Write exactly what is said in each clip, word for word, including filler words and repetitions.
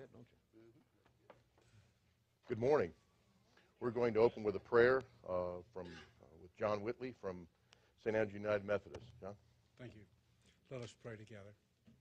that, don't you? Good morning. We're going to open with a prayer uh, from uh, with John Whitley from Saint Andrew United Methodist. John? Thank you. Let us pray together.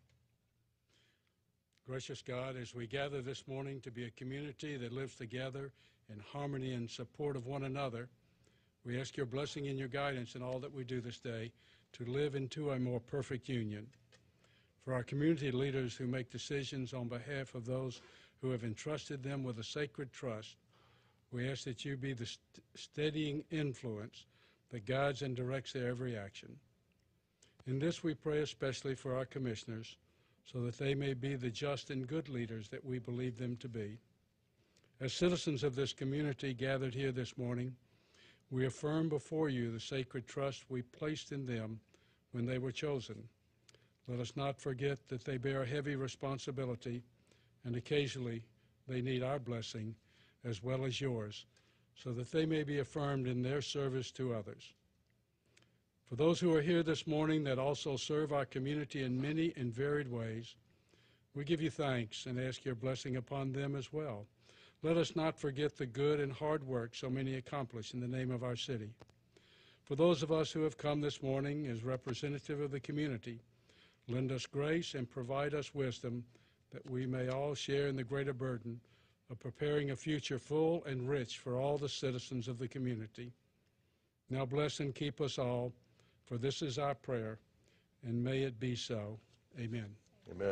Gracious God, as we gather this morning to be a community that lives together in harmony and support of one another, we ask your blessing and your guidance in all that we do this day to live into a more perfect union. For our community leaders who make decisions on behalf of those who have entrusted them with a sacred trust, we ask that you be the st- steadying influence that guides and directs their every action. In this we pray especially for our commissioners, so that they may be the just and good leaders that we believe them to be. As citizens of this community gathered here this morning, we affirm before you the sacred trust we placed in them when they were chosen. Let us not forget that they bear a heavy responsibility, and occasionally they need our blessing as well as yours, so that they may be affirmed in their service to others. For those who are here this morning that also serve our community in many and varied ways, we give you thanks and ask your blessing upon them as well. Let us not forget the good and hard work so many accomplish in the name of our city. For those of us who have come this morning as representative of the community, lend us grace and provide us wisdom that we may all share in the greater burden of preparing a future full and rich for all the citizens of the community. Now bless and keep us all, for this is our prayer, and may it be so. Amen. Amen.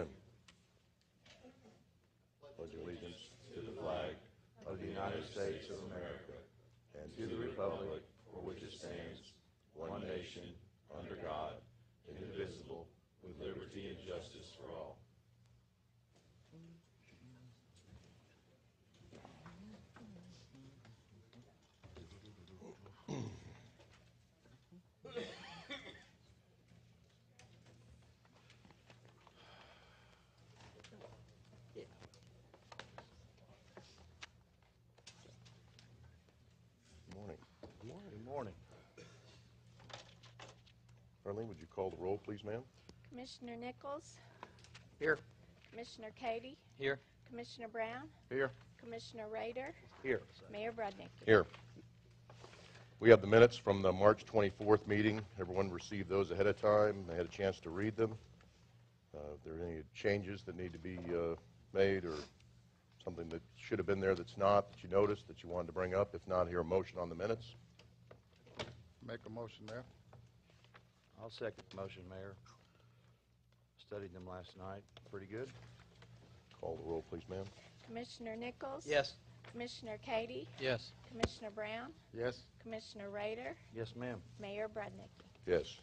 Pledge allegiance to the flag of the United States of America and to the republic for which it stands, one nation, under God, indivisible, with liberty and justice for all. Good morning. Good morning. Good morning. Arlene, would you call the roll, please, ma'am? Commissioner Nichols? Here. Commissioner Cady? Here. Commissioner Brown? Here. Commissioner Rader? Here. Mayor Brudnick? Here. We have the minutes from the March twenty-fourth meeting. Everyone received those ahead of time. They had a chance to read them. Uh, if there are any changes that need to be uh, made or something that should have been there that's not, that you noticed, that you wanted to bring up, if not, hear a motion on the minutes. Make a motion, Mayor. I'll second the motion, Mayor. Studied them last night. Pretty good. Call the roll, please, ma'am. Commissioner Nichols? Yes. Commissioner Cady? Yes. Commissioner Brown? Yes. Commissioner Rader? Yes, ma'am. Mayor Brudnick? Yes.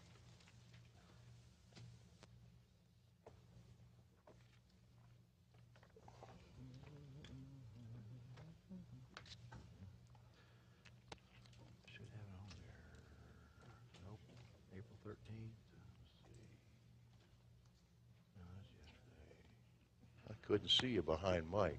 Should have it on there. Nope. April thirteenth. Let's see. No, that's yesterday. I couldn't see you behind Mike.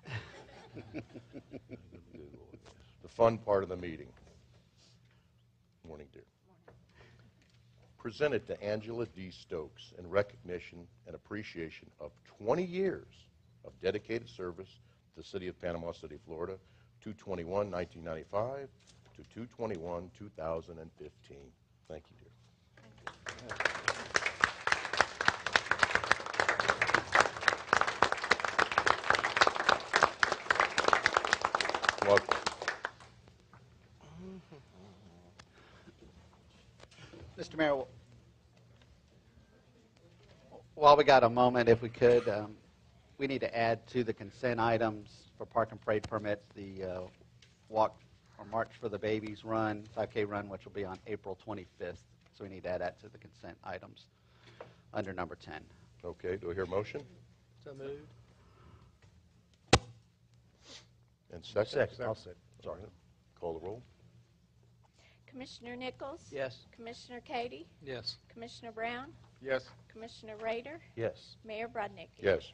The fun part of the meeting. Morning, dear. Presented to Angela D. Stokes in recognition and appreciation of twenty years of dedicated service to the city of Panama City, Florida, two twenty-one nineteen ninety-five to two twenty-one two thousand fifteen. Thank you, dear. Welcome. Mister Mayor, while we got a moment, if we could, um, we need to add to the consent items for park and parade permits the uh, Walk or March for the Babies run, five K run, which will be on April twenty-fifth. So we need to add that to the consent items under number ten. Okay, do I hear a motion? So moved. And second? Second. I'll second. Sorry. Call the roll. Commissioner Nichols? Yes. Commissioner Cady? Yes. Commissioner Brown? Yes. Commissioner Rader? Yes. Mayor Brudnick? Yes.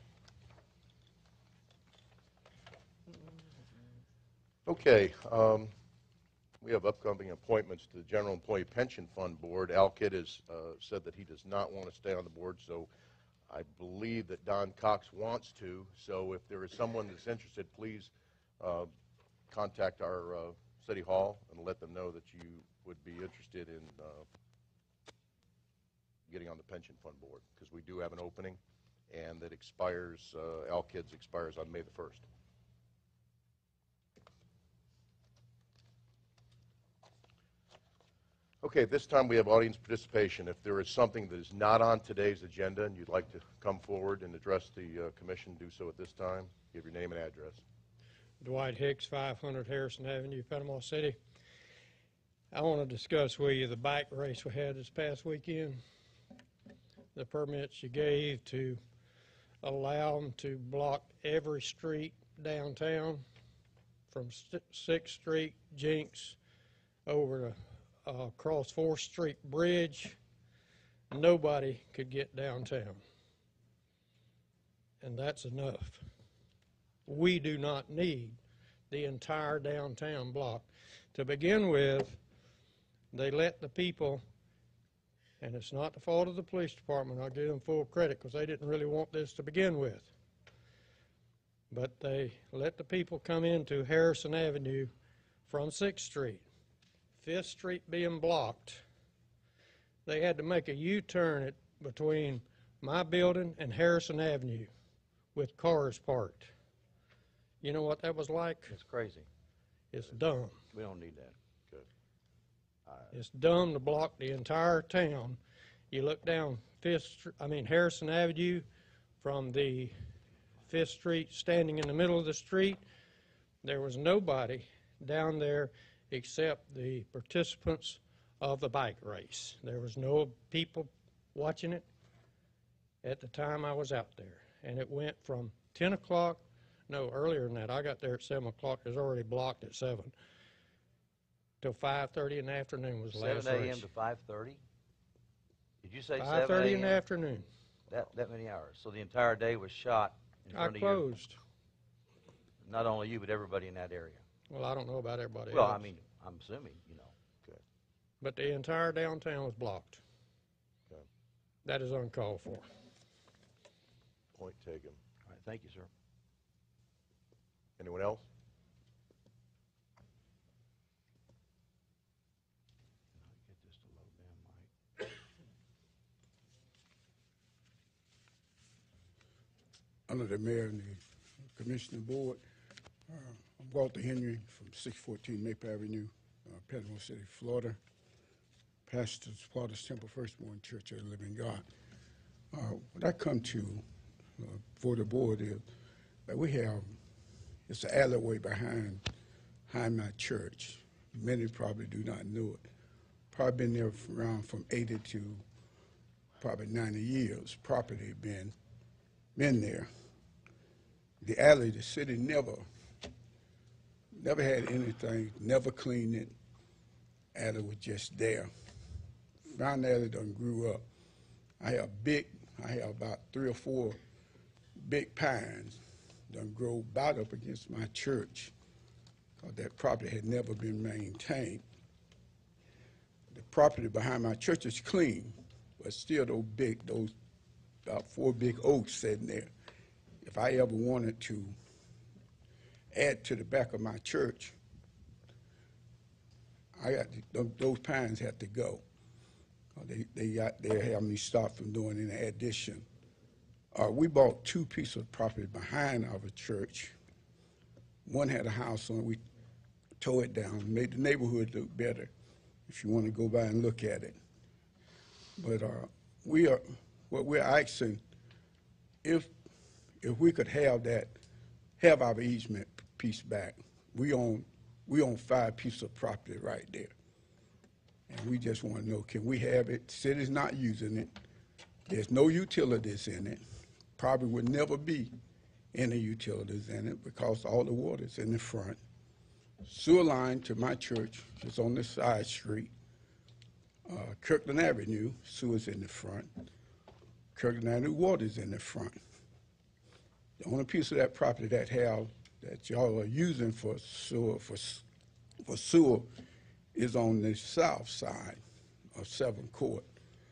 Okay, um, we have upcoming appointments to the General Employee Pension Fund Board. Al Kidd has uh, said that he does not want to stay on the board, so I believe that Don Cox wants to, so if there is someone that's interested, please uh, contact our uh, City Hall and let them know that you would be interested in uh, getting on the pension fund board, because we do have an opening, and that expires, uh, Al Kids expires on May the first. Okay, this time we have audience participation. If there is something that is not on today's agenda and you'd like to come forward and address the uh, commission, do so at this time. Give your name and address. Dwight Hicks, five hundred Harrison Avenue, Panama City. I want to discuss with you the bike race we had this past weekend. The permits you gave to allow them to block every street downtown from sixth Street, Jinx, over to uh, across fourth Street Bridge. Nobody could get downtown. And that's enough. We do not need the entire downtown block. To begin with, they let the people, and it's not the fault of the police department, I'll give them full credit because they didn't really want this to begin with, but they let the people come into Harrison Avenue from sixth Street. fifth Street being blocked, they had to make a U-turn at, between my building and Harrison Avenue with cars parked. You know what that was like? It's crazy. It's dumb. We don't need that. Good. It's dumb to block the entire town. You look down Fifth, Str- I mean Harrison Avenue from the Fifth Street, standing in the middle of the street. There was nobody down there except the participants of the bike race. There was no people watching it at the time I was out there. And it went from ten o'clock, no, earlier than that. I got there at seven o'clock. It was already blocked at seven. Till five thirty in the afternoon was the last seven a.m. race. to five thirty? Did you say five thirty in the afternoon. That, that many hours. So the entire day was shot in I front of you? closed. Not only you, but everybody in that area. Well, I don't know about everybody Well, else. I mean, I'm assuming, you know. But the entire downtown was blocked. Okay. That is uncalled for. Point taken. All right, thank you, sir. Anyone else? Get this to load down, Mike. Under the mayor and the commissioner board, uh, I'm Walter Henry from six fourteen Maple Avenue, uh, Panama City, Florida. Pastor of Father's Temple Firstborn Church of the Living God. Uh, what I come to uh, for the board is that we have, it's an alleyway behind, behind my church. Many probably do not know it. Probably been there for around from eighty to probably ninety years. Property been, been there. The alley, the city never, never had anything, never cleaned it. Alley was just there. Around the alley done grew up. I have big, I have about three or four big pines done grow about up against my church. Uh, that property had never been maintained. The property behind my church is clean, but still those big, those about four big oaks sitting there. If I ever wanted to add to the back of my church, I got to, those pines had to go. Uh, they they got they had me stop from doing any addition. Uh, we bought two pieces of property behind our church. One had a house on it. We tore it down, made the neighborhood look better. If you want to go by and look at it, but uh, we are what we're asking, if if we could have that, have our easement piece back. We own we own five pieces of property right there. And we just want to know, can we have it? City's not using it. There's no utilities in it. Probably would never be any utilities in it because all the water's in the front. Sewer line to my church is on the side street. Uh, Kirkland Avenue, sewer's in the front. Kirkland Avenue, water's in the front. The only piece of that property that have, that y'all are using for sewer, for, for sewer is on the south side of Seventh Court.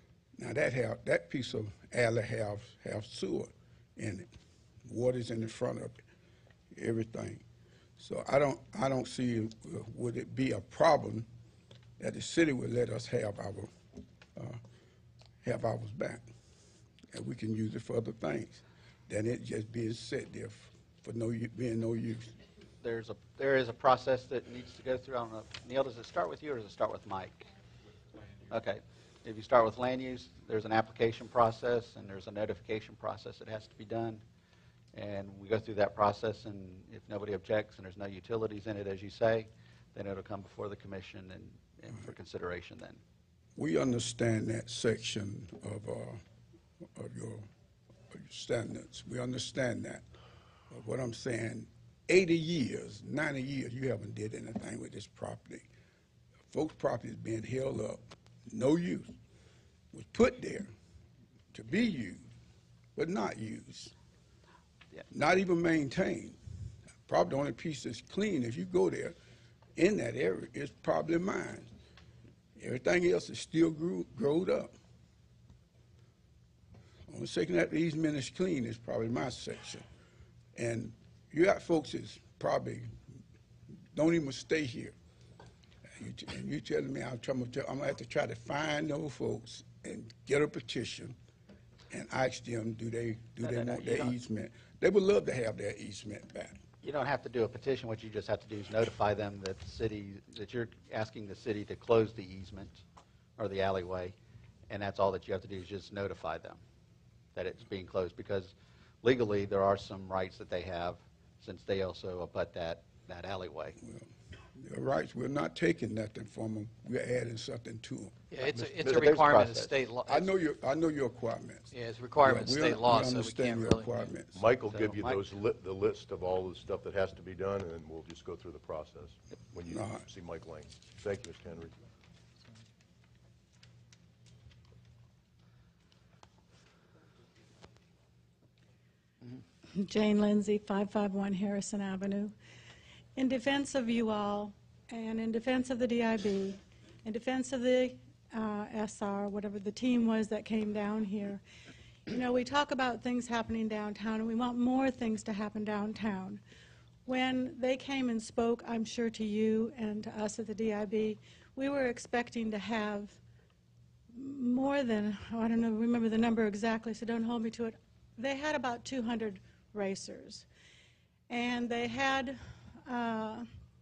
Now that have, that piece of alley have, have sewer in it. Water's in the front of it, everything. So I don't, I don't see, uh, would it be a problem that the city would let us have our, uh, have ours back? And we can use it for other things, than it just being set there f- for no, u- being no use. There's a, there is a process that needs to go through. I don't know, Neil, does it start with you or does it start with Mike? Okay. If you start with land use, there's an application process and there's a notification process that has to be done. And we go through that process, and if nobody objects and there's no utilities in it, as you say, then it'll come before the commission and, and for consideration then. We understand that section of, uh, of your, of your standards. We understand that. But what I'm saying, eighty years, ninety years, you haven't did anything with this property. Folks' property is being held up, no use. Was put there to be used, but not used. Yeah. Not even maintained. Probably the only piece that's clean, if you go there, in that area, is probably mine. Everything else is still grew, growed up. Only section that the easement is clean is probably my section. And you got folks that's probably don't even stay here. And you, t- and you telling me I'm, trying to, I'm gonna have to try to find those folks and get a petition and ask them, do they, do No, they no, no, want you their don't. easement? They would love to have their easement back. You don't have to do a petition. What you just have to do is notify them that the city, that you're asking the city to close the easement or the alleyway, and that's all that you have to do is just notify them that it's being closed, because legally there are some rights that they have since they also abut that, that alleyway. Their rights, we're not taking nothing from them, we're adding something to them. Yeah, it's a, it's There's a a requirement of process. state law. I know your, I know your requirements. Yeah, it's a requirement of Yeah, we state un- law, we so we understand can't your really. requirements. Mike will So, give you Mike- those, li- the list of all the stuff that has to be done, and then we'll just go through the process when you All right. see Mike Lane. Thank you, Mister Henry. Jane Lindsay, five five one Harrison Avenue. In defense of you all, and in defense of the D I B, in defense of the uh, S R, whatever the team was that came down here, you know, we talk about things happening downtown, and we want more things to happen downtown. When they came and spoke, I'm sure to you and to us at the D I B, we were expecting to have more than, oh, I don't know, remember the number exactly, so don't hold me to it. They had about two hundred racers. And they had, uh,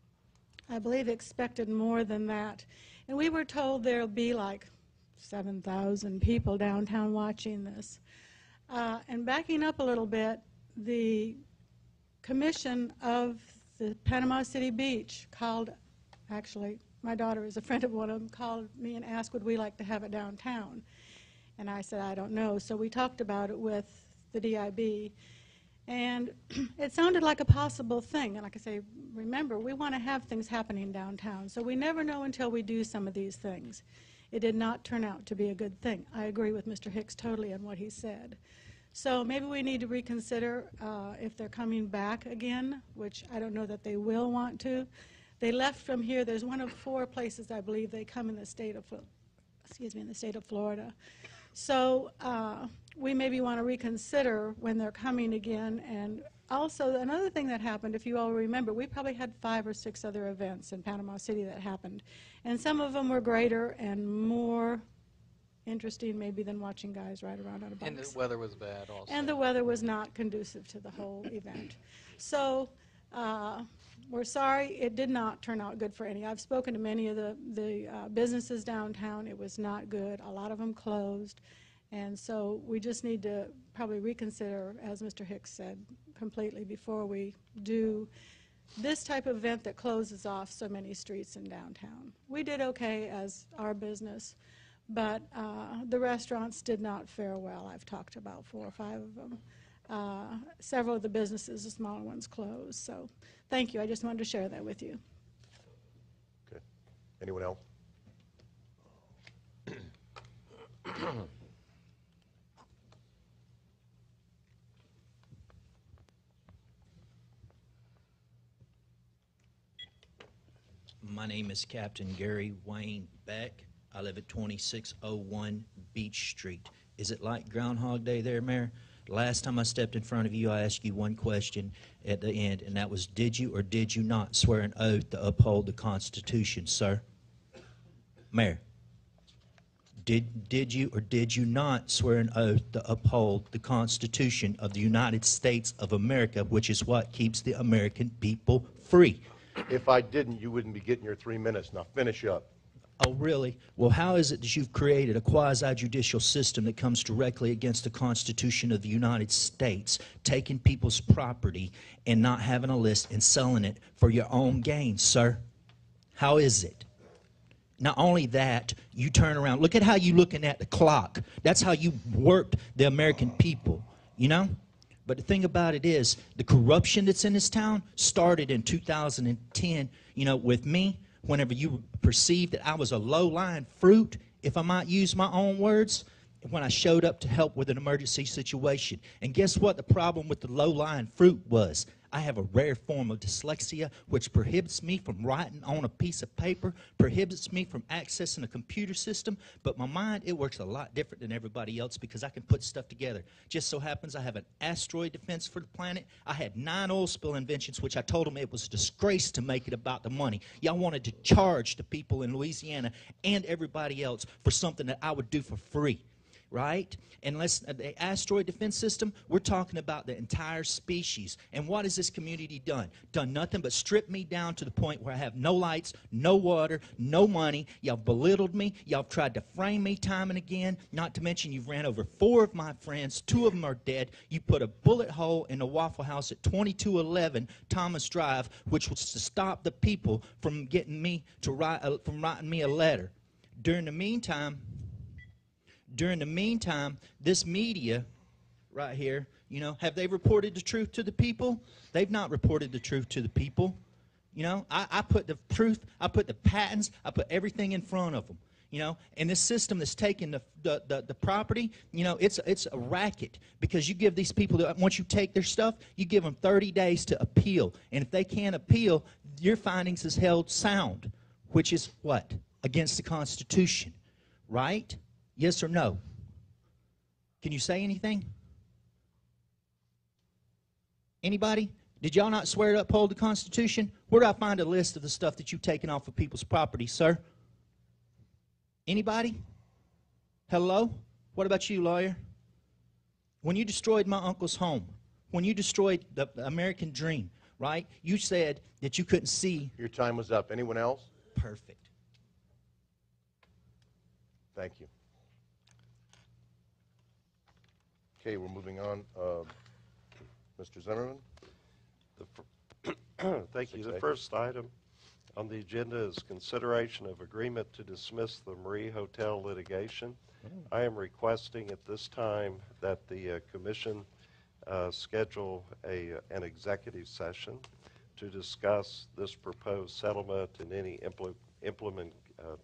I believe, expected more than that. And we were told there'll be like seven thousand people downtown watching this. Uh, and backing up a little bit, the commission of the Panama City Beach called, actually, my daughter is a friend of one of them, called me and asked, would we like to have it downtown? And I said, I don't know. So we talked about it with the D I B. And it sounded like a possible thing. And like I say, remember, we want to have things happening downtown. So we never know until we do some of these things. It did not turn out to be a good thing. I agree with Mister Hicks totally on what he said. So maybe we need to reconsider uh, if they're coming back again, which I don't know that they will want to. They left from here. There's one of four places, I believe, they come in the state of, excuse me, in the state of Florida. So uh, we maybe want to reconsider when they're coming again. And also, another thing that happened, if you all remember, we probably had five or six other events in Panama City that happened. And some of them were greater and more interesting maybe than watching guys ride around on a bike. And the weather was bad also. And the weather was not conducive to the whole event. So uh, we're sorry it did not turn out good for any. I've spoken to many of the, the uh, businesses downtown. It was not good. A lot of them closed. And so we just need to probably reconsider, as Mister Hicks said, completely before we do this type of event that closes off so many streets in downtown. We did okay as our business, but uh, the restaurants did not fare well. I've talked about four or five of them. Uh, several of the businesses, the smaller ones, closed. So thank you. I just wanted to share that with you. Okay. Anyone else? My name is Captain Gary Wayne Beck. I live at twenty-six oh one Beach Street. Is it like Groundhog Day there, Mayor? Last time I stepped in front of you, I asked you one question at the end, and that was, did you or did you not swear an oath to uphold the Constitution, sir? Mayor, did, did you or did you not swear an oath to uphold the Constitution of the United States of America, which is what keeps the American people free? If I didn't, you wouldn't be getting your three minutes. Now finish up. Oh, really? Well, how is it that you've created a quasi-judicial system that comes directly against the Constitution of the United States, taking people's property and not having a list and selling it for your own gain, sir? How is it? Not only that, you turn around. Look at how you're looking at the clock. That's how you worked the American people, you know? But the thing about it is, the corruption that's in this town started in two thousand ten, you know, with me. Whenever you perceived that I was a low-lying fruit, if I might use my own words, when I showed up to help with an emergency situation. And guess what the problem with the low-lying fruit was? I have a rare form of dyslexia, which prohibits me from writing on a piece of paper, prohibits me from accessing a computer system, but my mind, it works a lot different than everybody else because I can put stuff together. Just so happens I have an asteroid defense for the planet. I had nine oil spill inventions, which I told them it was a disgrace to make it about the money. Y'all wanted to charge the people in Louisiana and everybody else for something that I would do for free. Right? And let's, the asteroid defense system, we're talking about the entire species. And what has this community done? Done nothing but strip me down to the point where I have no lights, no water, no money. Y'all belittled me. Y'all tried to frame me time and again. Not to mention you've ran over four of my friends. Two of them are dead. You put a bullet hole in the Waffle House at twenty-two eleven Thomas Drive, which was to stop the people from getting me to write, uh, from writing me a letter. During the meantime, During the meantime, this media right here, you know, have they reported the truth to the people? They've not reported the truth to the people. You know, I, I put the truth, I put the patents, I put everything in front of them. You know, and this system that's taking the, the, the, the property, you know, it's, it's a racket because you give these people, the, once you take their stuff, you give them thirty days to appeal. And if they can't appeal, your findings is held sound, which is what? Against the Constitution, right? Yes or no? Can you say anything? Anybody? Did y'all not swear to uphold the Constitution? Where do I find a list of the stuff that you've taken off of people's property, sir? Anybody? Hello? What about you, lawyer? When you destroyed my uncle's home, when you destroyed the American dream, right? You said that you couldn't see. Your time was up. Anyone else? Perfect. Thank you. Okay, we're moving on. Uh, Mister Zimmerman? The fir- Thank you. The first item on the agenda is consideration of agreement to dismiss the Marie Hotel litigation. I am requesting at this time that the uh, commission uh, schedule a, an executive session to discuss this proposed settlement and any impl- implement uh,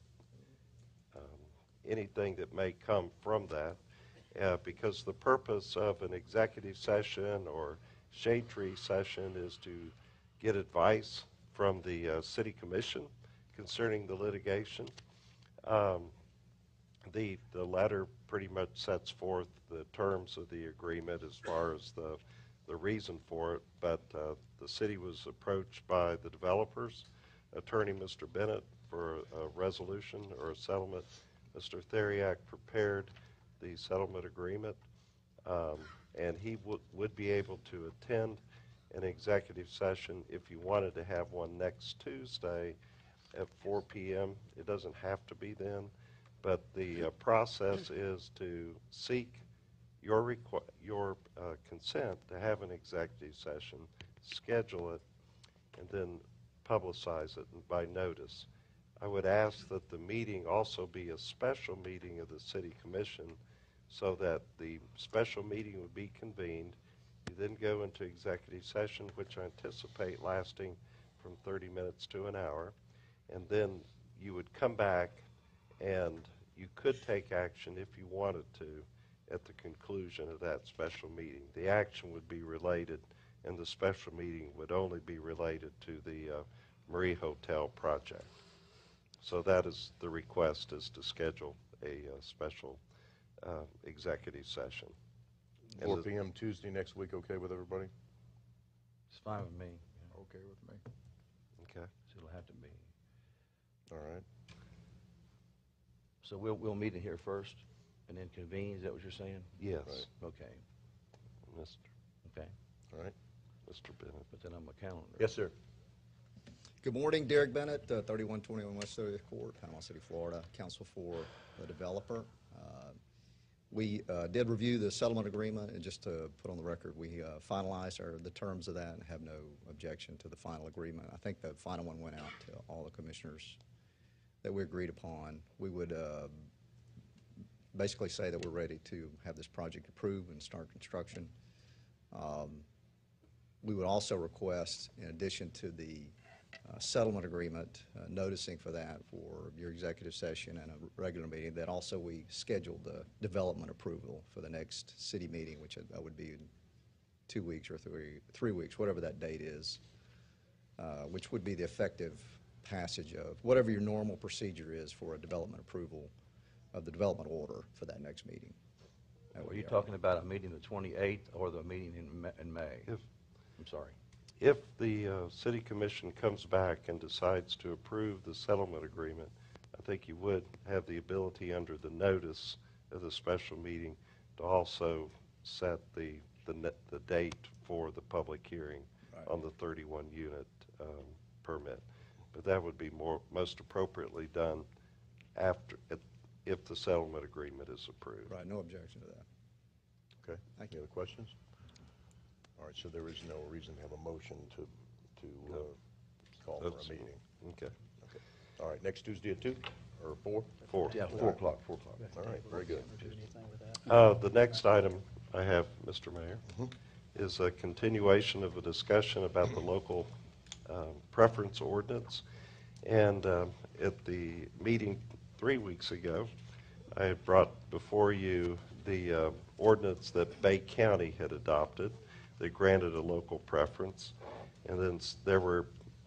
um, anything that may come from that. Uh, because the purpose of an executive session or shade tree session is to get advice from the uh, city commission concerning the litigation. Um, the, the letter pretty much sets forth the terms of the agreement as far as the, the reason for it, but uh, the city was approached by the developers, attorney Mister Bennett, for a resolution or a settlement. Mister Theriak prepared the settlement agreement, um, and he would would be able to attend an executive session if you wanted to have one next Tuesday at four p m It doesn't have to be then, but the uh, process is to seek your requ- your uh, consent to have an executive session, schedule it, and then publicize it by notice. I would ask that the meeting also be a special meeting of the City Commission so that the special meeting would be convened. You then go into executive session, which I anticipate lasting from thirty minutes to an hour, and then you would come back and you could take action if you wanted to at the conclusion of that special meeting. The action would be related, and the special meeting would only be related to the uh, Marie Hotel project. So that is the request, is to schedule a uh, special uh, executive session. And four the- P M Tuesday next week, okay with everybody? It's fine with me. Okay with me. So Okay. it'll have to be. All right. So we'll, we'll meet in here first and then convene, is that what you're saying? Yes. Right. Okay, Mister okay. All right. Mister Bennett. Put that on my calendar. Yes, sir. Good morning, Derek Bennett, uh, thirty-one twenty-one West thirtieth Court, Panama City, Florida, counsel for the developer. Uh, We uh, did review the settlement agreement, and just to put on the record, we uh, finalized our, the terms of that and have no objection to the final agreement. I think the final one went out to all the commissioners that we agreed upon. We would uh, basically say that we're ready to have this project approved and start construction. Um, We would also request, in addition to the uh, settlement agreement, uh, noticing for that for your executive session and a regular meeting, that also we scheduled the development approval for the next city meeting, which that would be in two weeks or three, three weeks, whatever that date is, uh, which would be the effective passage of whatever your normal procedure is for a development approval of the development order for that next meeting. That would Are you be our- talking about a meeting the twenty-eighth or the meeting in Ma- in May? If, I'm sorry. if the uh, city commission comes back and decides to approve the settlement agreement, I think you would have the ability under the notice of the special meeting to also set the, the, ne- the date for the public hearing Right. on the thirty-one unit um, permit. But that would be more, most appropriately done after, if- if the settlement agreement is approved. Right, no objection to that. Okay. Thank Any other questions? All right, so there is no reason to have a motion to, to uh, No. call for That's- a meeting. Okay. Okay. All right, next Tuesday at two or four? Four. Yeah, four o'clock, four o'clock. All right, very good. Uh, The next item I have, Mister Mayor, is a continuation of a discussion about the local um, preference ordinance. And um, at the meeting three weeks ago, I had brought before you the uh, ordinance that Bay County had adopted that granted a local preference. And then s- there were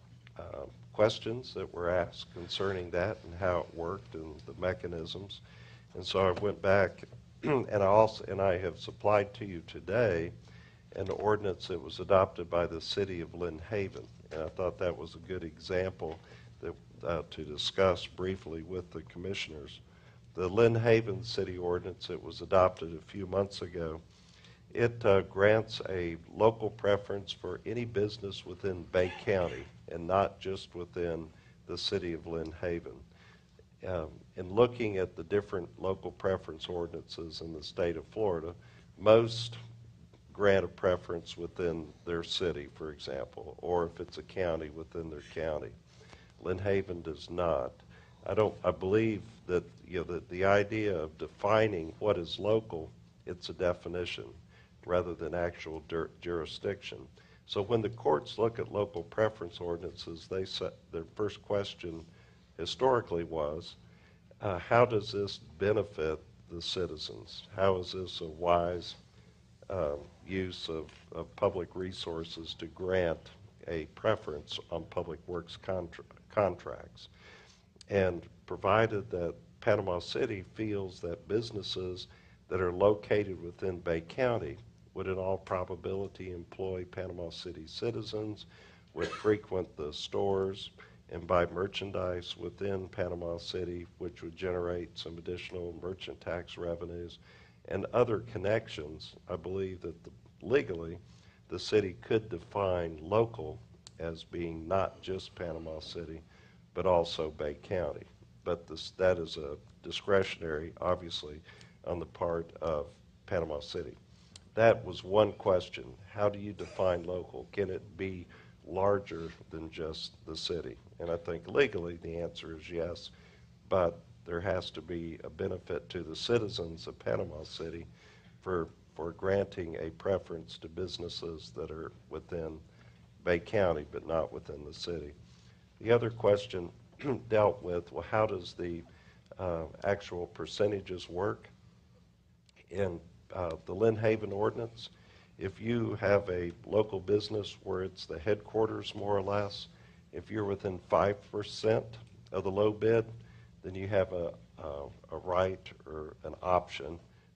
uh, questions that were asked concerning that and how it worked and the mechanisms. And so I went back and I also, and I have supplied to you today an ordinance that was adopted by the city of Lynn Haven. And I thought that was a good example that, uh, to discuss briefly with the commissioners. The Lynn Haven city ordinance that was adopted a few months ago, it uh, grants a local preference for any business within Bay County and not just within the city of Lynn Haven. Um, in looking at the different local preference ordinances in the state of Florida, most grant a preference within their city, for example, or if it's a county, within their county. Lynn Haven does not. I don't, I believe that, you know, that the idea of defining what is local, it's a definition rather than actual jur- jurisdiction. So when the courts look at local preference ordinances, they set, their first question historically was, uh, how does this benefit the citizens? How is this a wise uh, use of, of public resources to grant a preference on public works contra- contracts? And provided that Panama City feels that businesses that are located within Bay County would in all probability employ Panama City citizens, would frequent the stores and buy merchandise within Panama City, which would generate some additional merchant tax revenues and other connections, I believe that the, legally the city could define local as being not just Panama City, but also Bay County. But this, that is a discretionary, obviously, on the part of Panama City. That was one question. How do you define local? Can it be larger than just the city? And I think legally the answer is yes, but there has to be a benefit to the citizens of Panama City for, for granting a preference to businesses that are within Bay County but not within the city. The other question dealt with, well, how does the uh, actual percentages work? In uh, the Lynn Haven ordinance, if you have a local business where it's the headquarters more or less, if you're within five percent of the low bid, then you have a, a, a right or an option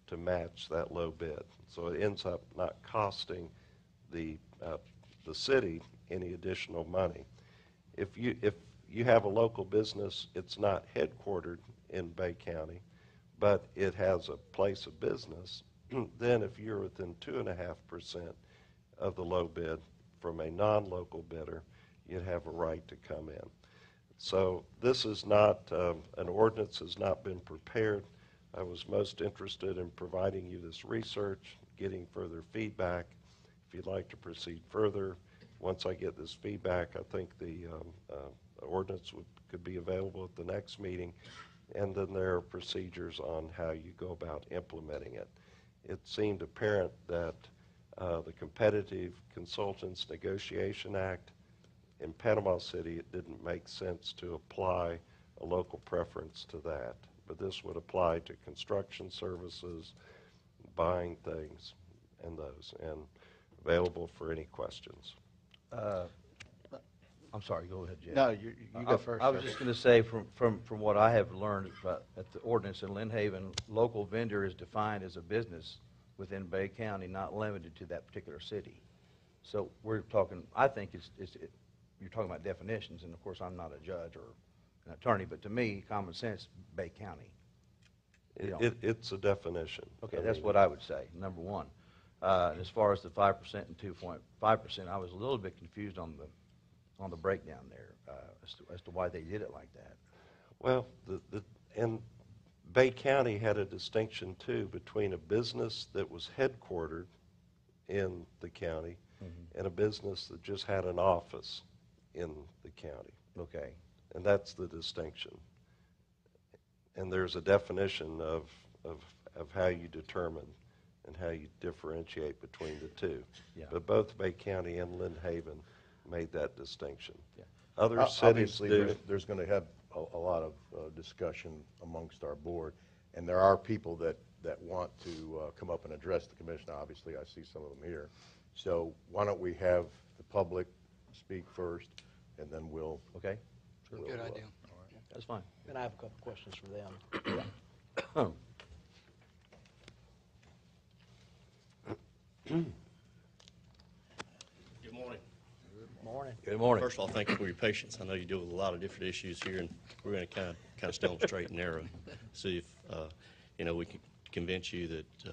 to match that low bid. So it ends up not costing the, uh, the city any additional money. If you, if you have a local business, it's not headquartered in Bay County, but it has a place of business, then if you're within two and a half percent of the low bid from a non-local bidder, you'd have a right to come in. So this is not, um, an ordinance has not been prepared. I was most interested in providing you this research, getting further feedback. If you'd like to proceed further, once I get this feedback, I think the um, uh, ordinance would, could be available at the next meeting, and then there are procedures on how you go about implementing it. It seemed apparent that uh, the Competitive Consultants Negotiation Act in Panama City, it didn't make sense to apply a local preference to that. But this would apply to construction services, buying things, and those, and available for any questions. Uh, I'm sorry, go ahead, Jeff. No, you, you go I- first. I was sir. just going to say, from, from, from what I have learned about, at the ordinance in Lynn Haven, local vendor is defined as a business within Bay County, not limited to that particular city. So we're talking, I think it's, it's, it, you're talking about definitions, and of course, I'm not a judge or an attorney, but to me, common sense, Bay County. You It, know. it, it's a definition. Okay, I that's mean, what I would say, number one. Uh, and as far as the five percent and two point five percent, I was a little bit confused on the, on the breakdown there, uh, as to, as to why they did it like that. Well, the, the, and Bay County had a distinction too between a business that was headquartered in the county Mhm. and a business that just had an office in the county. Okay. And that's the distinction. And there's a definition of, of, of how you determine and how you differentiate between the two. Yeah. But both Bay County and Lynn Haven made that distinction. Yeah. Other O- cities Obviously, do. there's, there's going to have a, a lot of uh, discussion amongst our board, and there are people that, that want to uh, come up and address the commission. Obviously, I see some of them here. So why don't we have the public speak first, and then we'll. Okay, we'll, Good uh, idea. that's fine. And I have a couple questions for them. Good morning. Morning. Good morning. First of all, thank you for your patience. I know you deal with a lot of different issues here, and we're going to kind of, kind of stay on the straight and narrow. See if, uh, you know, we can convince you that uh,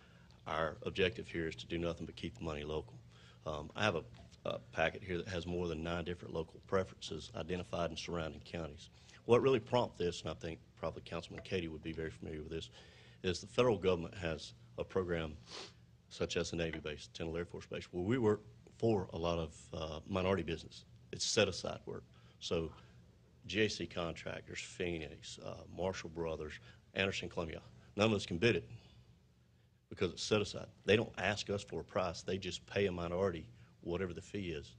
our objective here is to do nothing but keep the money local. Um, I have a, a packet here that has more than nine different local preferences identified in surrounding counties. What really prompted this, and I think probably Councilman Katie would be very familiar with this, is the federal government has a program such as the Navy base, Tyndall Air Force Base, where we work for a lot of uh, minority business. It's set-aside work. So G A C Contractors, Phoenix, uh, Marshall Brothers, Anderson Columbia, none of us can bid it because it's set aside. They don't ask us for a price. They just pay a minority whatever the fee is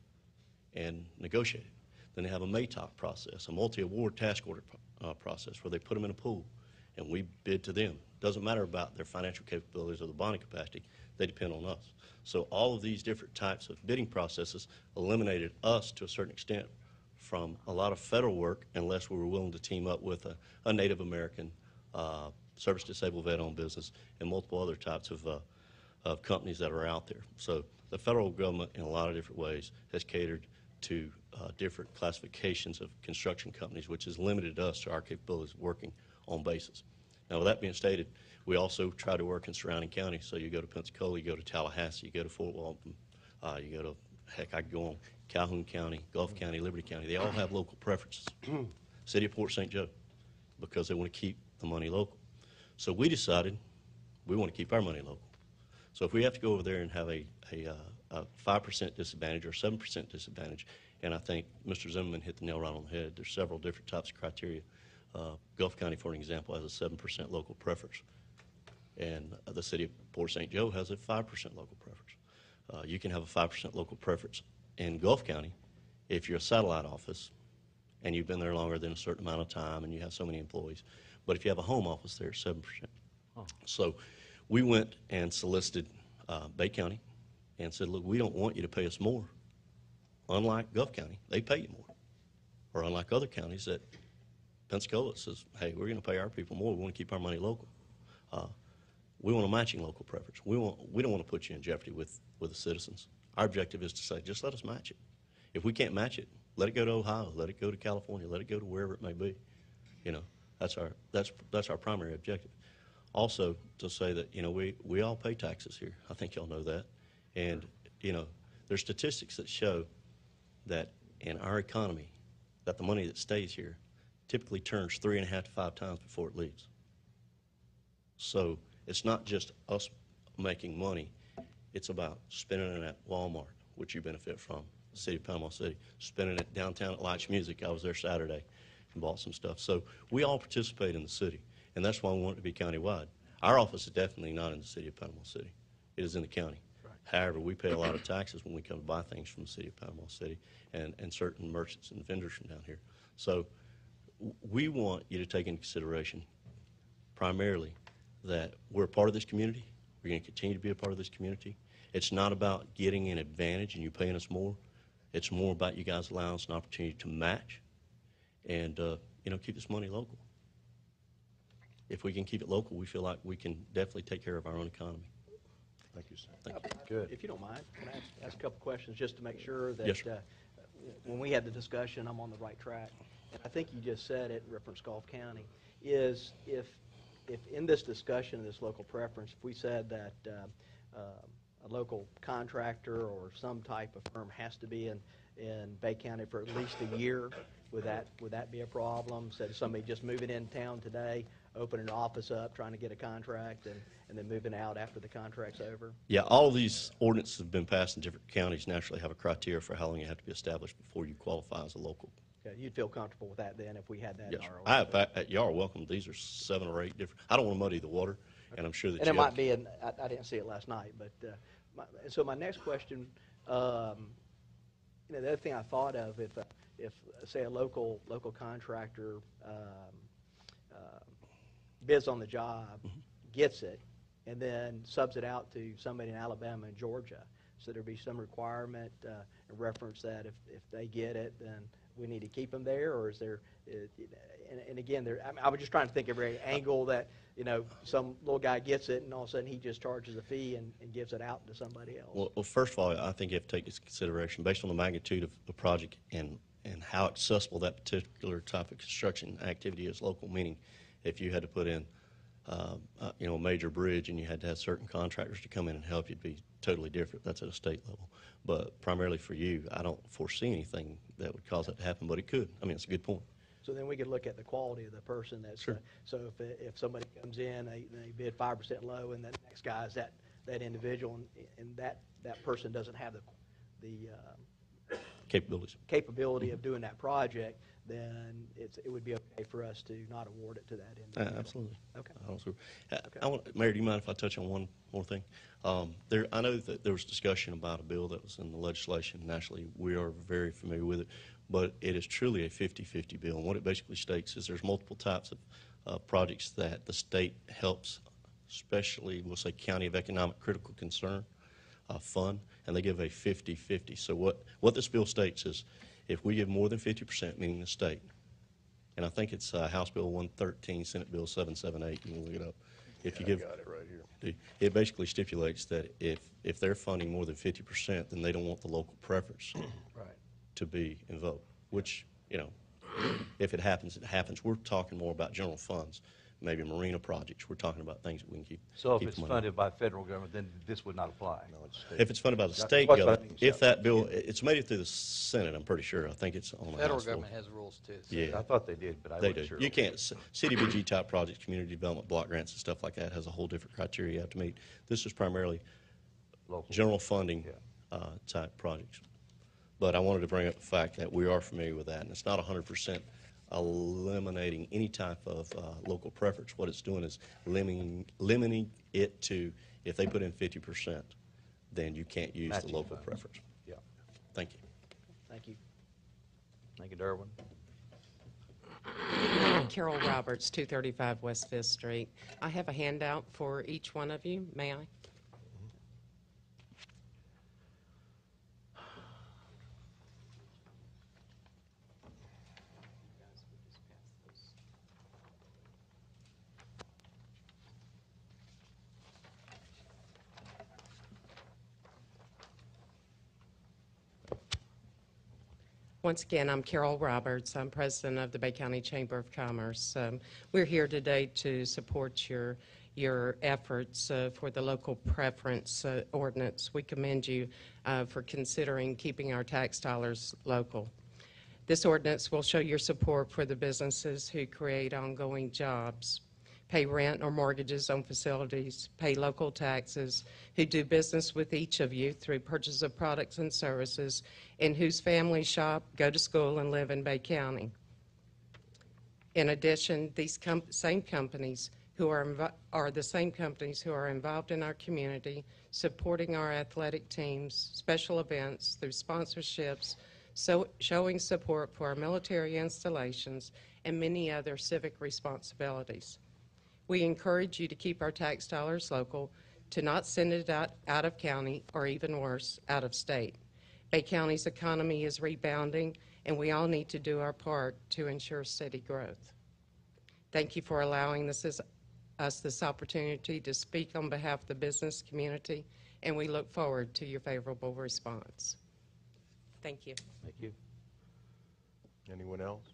and negotiate it. Then they have a M A T O C process, a multi-award task order uh, process, where they put them in a pool and we bid to them. Doesn't matter about their financial capabilities or the bonding capacity. They depend on us. So all of these different types of bidding processes eliminated us to a certain extent from a lot of federal work unless we were willing to team up with a, a Native American uh, service disabled vet-owned business and multiple other types of, uh, of companies that are out there. So the federal government in a lot of different ways has catered to uh, different classifications of construction companies, which has limited us to our capabilities of working on bases. Now, with that being stated, we also try to work in surrounding counties. So you go to Pensacola, you go to Tallahassee, you go to Fort Walton, uh, you go to, heck, I could go on, Calhoun County, Gulf County, Liberty County. They all have local preferences. City of Port Saint Joe, because they want to keep the money local. So we decided we want to keep our money local. So if we have to go over there and have a, a, uh, a five percent disadvantage or seven percent disadvantage, and I think Mister Zimmerman hit the nail right on the head, there's several different types of criteria. Uh, Gulf County, for an example, has a seven percent local preference. And uh, the city of Port Saint Joe has a five percent local preference. Uh, you can have a five percent local preference in Gulf County if you're a satellite office and you've been there longer than a certain amount of time and you have so many employees. But if you have a home office there, it's seven percent. Oh. So we went and solicited uh, Bay County and said, look, we don't want you to pay us more. Unlike Gulf County, they pay you more. Or unlike other counties that Pensacola says, hey, we're going to pay our people more. We want to keep our money local. Uh, we want a matching local preference. We want, we don't want to put you in jeopardy with, with the citizens. Our objective is to say, just let us match it. If we can't match it, let it go to Ohio, let it go to California, let it go to wherever it may be. You know, that's our, that's, that's our primary objective. Also, to say that, you know, we, we all pay taxes here. I think y'all know that. And, you know, there's statistics that show that in our economy, that the money that stays here typically turns three and a half to five times before it leaves. So it's not just us making money. It's about spending it at Walmart, which you benefit from, the city of Panama City, spending it downtown at Lights Music. I was there Saturday and bought some stuff. So we all participate in the city, and that's why we want it to be countywide. Our office is definitely not in the city of Panama City. It is in the county. Right. However, we pay a lot of taxes when we come to buy things from the city of Panama City and, and certain merchants and vendors from down here. So w- we want you to take into consideration primarily that we're a part of this community. We're going to continue to be a part of this community. It's not about getting an advantage and you paying us more. It's more about you guys allowing us an opportunity to match and, uh, you know, keep this money local. If we can keep it local, we feel like we can definitely take care of our own economy. Thank you, sir. Thank you. Good. If you don't mind, can I ask, ask a couple questions just to make sure that Yes, sir. uh, when we had the discussion, I'm on the right track? And I think you just said it, in reference to Gulf County, is if, if in this discussion, this local preference, if we said that uh, uh, a local contractor or some type of firm has to be in, in Bay County for at least a year, would that, would that be a problem? So somebody just moving in town today, opening an office up, trying to get a contract, and, and then moving out after the contract's over? Yeah, all of these ordinances have been passed in different counties, naturally have a criteria for how long you have to be established before you qualify as a local. Okay, you'd feel comfortable with that then if we had that Yes, in sir. our I, I, I- y'all are welcome. These are seven or eight different, I don't want to muddy the water, and I'm sure that And you it have- might be, in, I, I didn't see it last night, but, uh, my, and so my next question, um, you know, the other thing I thought of, if, uh, if, uh, say, a local, local contractor, um, uh, bids on the job, gets it, and then subs it out to somebody in Alabama and Georgia, so there'd be some requirement, uh, in reference that if, if they get it, then we need to keep them there, or is there, uh, and, and again, there, I, mean, I was just trying to think of every angle that, you know, some little guy gets it, and all of a sudden he just charges a fee and, and gives it out to somebody else. Well, well, first of all, I think you have to take this into consideration, based on the magnitude of the project and, and how accessible that particular type of construction activity is local, meaning if you had to put in, uh, uh, you know, a major bridge and you had to have certain contractors to come in and help, you'd be totally different. That's at a state level. But primarily for you, I don't foresee anything that would cause that to happen, but it could. I mean, it's a good point. So then we could look at the quality of the person that's, Sure. uh, so if, if somebody comes in, they, they bid five percent low, and the next guy is that, that individual, and, and that, that person doesn't have the, the um, Capabilities. capability of doing that project, then it's, it would be okay for us to not award it to that Uh, individual. absolutely. Okay. I don't, I, I want, Mayor, do you mind if I touch on one more thing? Um, there, I know that there was discussion about a bill that was in the legislation. Nationally, we are very familiar with it, but it is truly a fifty-fifty bill. And what it basically states is there's multiple types of uh, projects that the state helps, especially, we'll say, County of Economic Critical Concern uh, fund, and they give a fifty-fifty. So what, what this bill states is if we give more than fifty percent, meaning the state, and I think it's uh, House Bill one thirteen, Senate Bill seven seventy-eight, you can look it up. If you Yeah, I give, got it right here. the- it basically stipulates that if, if they're funding more than fifty percent, then they don't want the local preference Right. to be invoked, which, you know, if it happens, it happens. We're talking more about general funds, maybe marina projects. We're talking about things that we can keep. So if keep it's money. funded by federal government, then this would not apply? No, it's state. If it's funded by the That's state what I government, mean, if so- that bill, it's made it through the Senate, I'm pretty sure. I think it's on the Federal House floor. government has rules too. so- Yeah. I thought they did, but I They wasn't do. sure. You can't, c- C D B G type projects, community development block grants and stuff like that has a whole different criteria you have to meet. This is primarily Local. general funding Yeah. uh, type projects. But I wanted to bring up the fact that we are familiar with that, and it's not one hundred percent eliminating any type of uh, local preference. What it's doing is limiting, limiting it to, if they put in fifty percent, then you can't use the Matching local funds. preference. Yeah. Thank you. Thank you. Thank you, Derwin. Carol Roberts, two thirty-five West Fifth Street. I have a handout for each one of you. May I? Once again, I'm Carol Roberts. I'm president of the Bay County Chamber of Commerce. Um, we're here today to support your your efforts uh, for the local preference uh, ordinance. We commend you uh, for considering keeping our tax dollars local. This ordinance will show your support for the businesses who create ongoing jobs, pay rent or mortgages on facilities, pay local taxes, who do business with each of you through purchase of products and services, and whose families shop, go to school, and live in Bay County. In addition, these com- same companies who are, inv- are the same companies who are involved in our community, supporting our athletic teams, special events through sponsorships, so showing support for our military installations, and many other civic responsibilities. We encourage you to keep our tax dollars local, to not send it out, out of county, or even worse, out of state. Bay County's economy is rebounding, and we all need to do our part to ensure city growth. Thank you for allowing this is, us this opportunity to speak on behalf of the business community, and we look forward to your favorable response. Thank you. Thank you. Anyone else?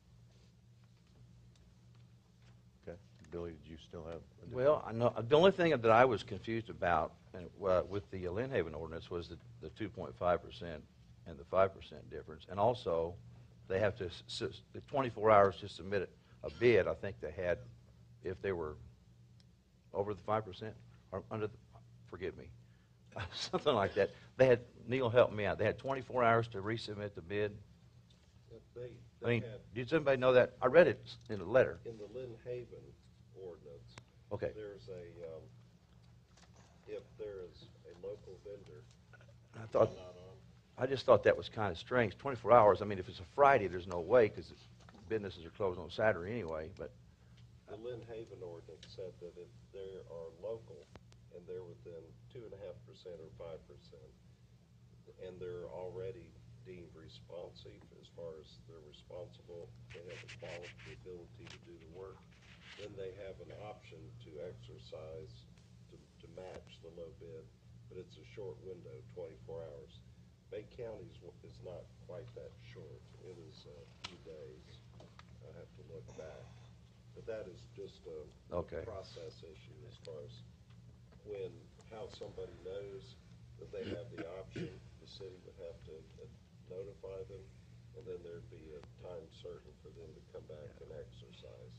Okay. Billy, did you still have? a different- Well, I know, the only thing that I was confused about and, uh, with the Lynn Haven ordinance was the, the two point five percent and the five percent difference. And also, they have to, s- s- the twenty-four hours to submit a bid, I think they had, if they were over the five percent or under, the, forgive me, something like that. They had, Neil helped me out, they had twenty-four hours to resubmit the bid. They, I mean, did anybody know that? I read it in the letter. In the Lynn Haven ordinance, Okay. there's a, um, if there is a local vendor. I thought, I just thought that was kind of strange. twenty-four hours, I mean, if it's a Friday, there's no way, because businesses are closed on Saturday anyway, but. The Lynn Haven ordinance said that if they are local and they're within two and a half percent or five percent, and they're already deemed responsive as far as they're responsible, they have the quality, the ability to do the work, then they have an option to exercise to, to match the low bid, but it's a short window, twenty-four hours. Bay County's w- is not quite that short. It is a few days. I have to look back. But that is just a Okay. process issue as far as when, how somebody knows that they have the option. The city would have to uh, notify them, and then there'd be a time certain for them to come back and exercise.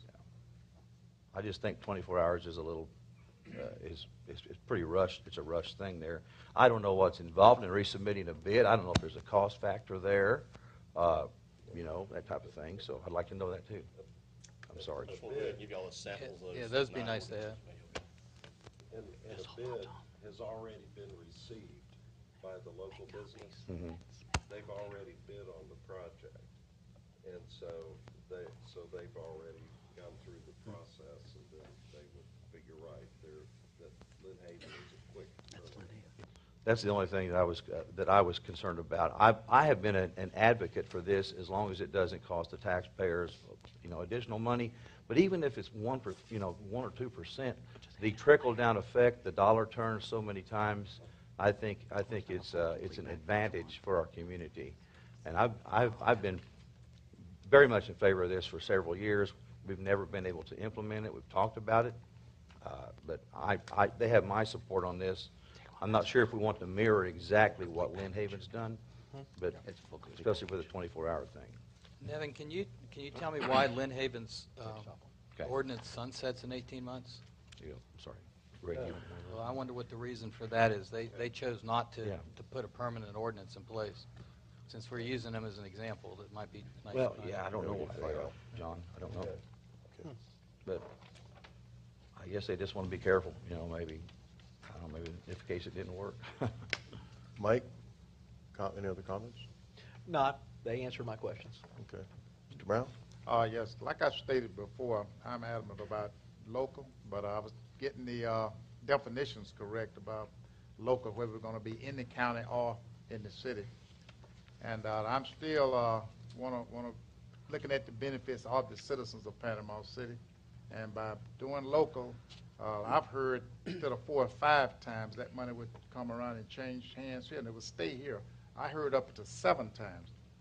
I just think twenty-four hours is a little, uh, is, is, is pretty rushed. It's a rushed thing there. I don't know what's involved in resubmitting a bid. I don't know if there's a cost factor there, uh, you know, that type of thing. So I'd like to know that too. I'm sorry. Just want to give y'all a sample of those. Yeah, those would be nine nice to have. And, and a bid has already been received by the local business. Mhm. They've already bid on the project. And so they, so they've already gone through the process, and then they would, but you're right, they're, that Lynn Haven is a quick turnaround. That's the only thing that I was, uh, that I was concerned about. I, I have been an, an advocate for this as long as it doesn't cost the taxpayers, you know, additional money. But even if it's one, per, you know, one or two percent, the trickle-down effect, the dollar turns so many times, I think, I think it's, uh, it's an advantage for our community. And I've, I've, I've been very much in favor of this for several years. We've never been able to implement it. We've talked about it. Uh, but I, I, they have my support on this. I'm not sure if we want to mirror exactly what Lynn Haven's done, but especially with the twenty-four hour thing. Nevin, can you, can you tell me why Lynn Haven's um, Okay. ordinance sunsets in eighteen months? Yeah, I'm sorry. Ray, you- Well, I wonder what the reason for that is. They, they chose not to, Yeah. to put a permanent ordinance in place. Since we're using them as an example, that might be nice. Well, to know. yeah, I don't know, if, uh, John, I don't know. But I guess they just want to be careful, you know, maybe, I don't know, maybe in case it didn't work. Mike, com- any other comments? Not, they answered my questions. Okay. Mister Brown? Uh, yes, like I stated before, I'm adamant about local, but I was getting the uh, definitions correct about local, whether we're going to be in the county or in the city. And uh, I'm still uh, want to want to looking at the benefits of the citizens of Panama City, and by doing local, uh, I've heard instead of four or five times that money would come around and change hands here, and it would stay here. I heard up to seven times.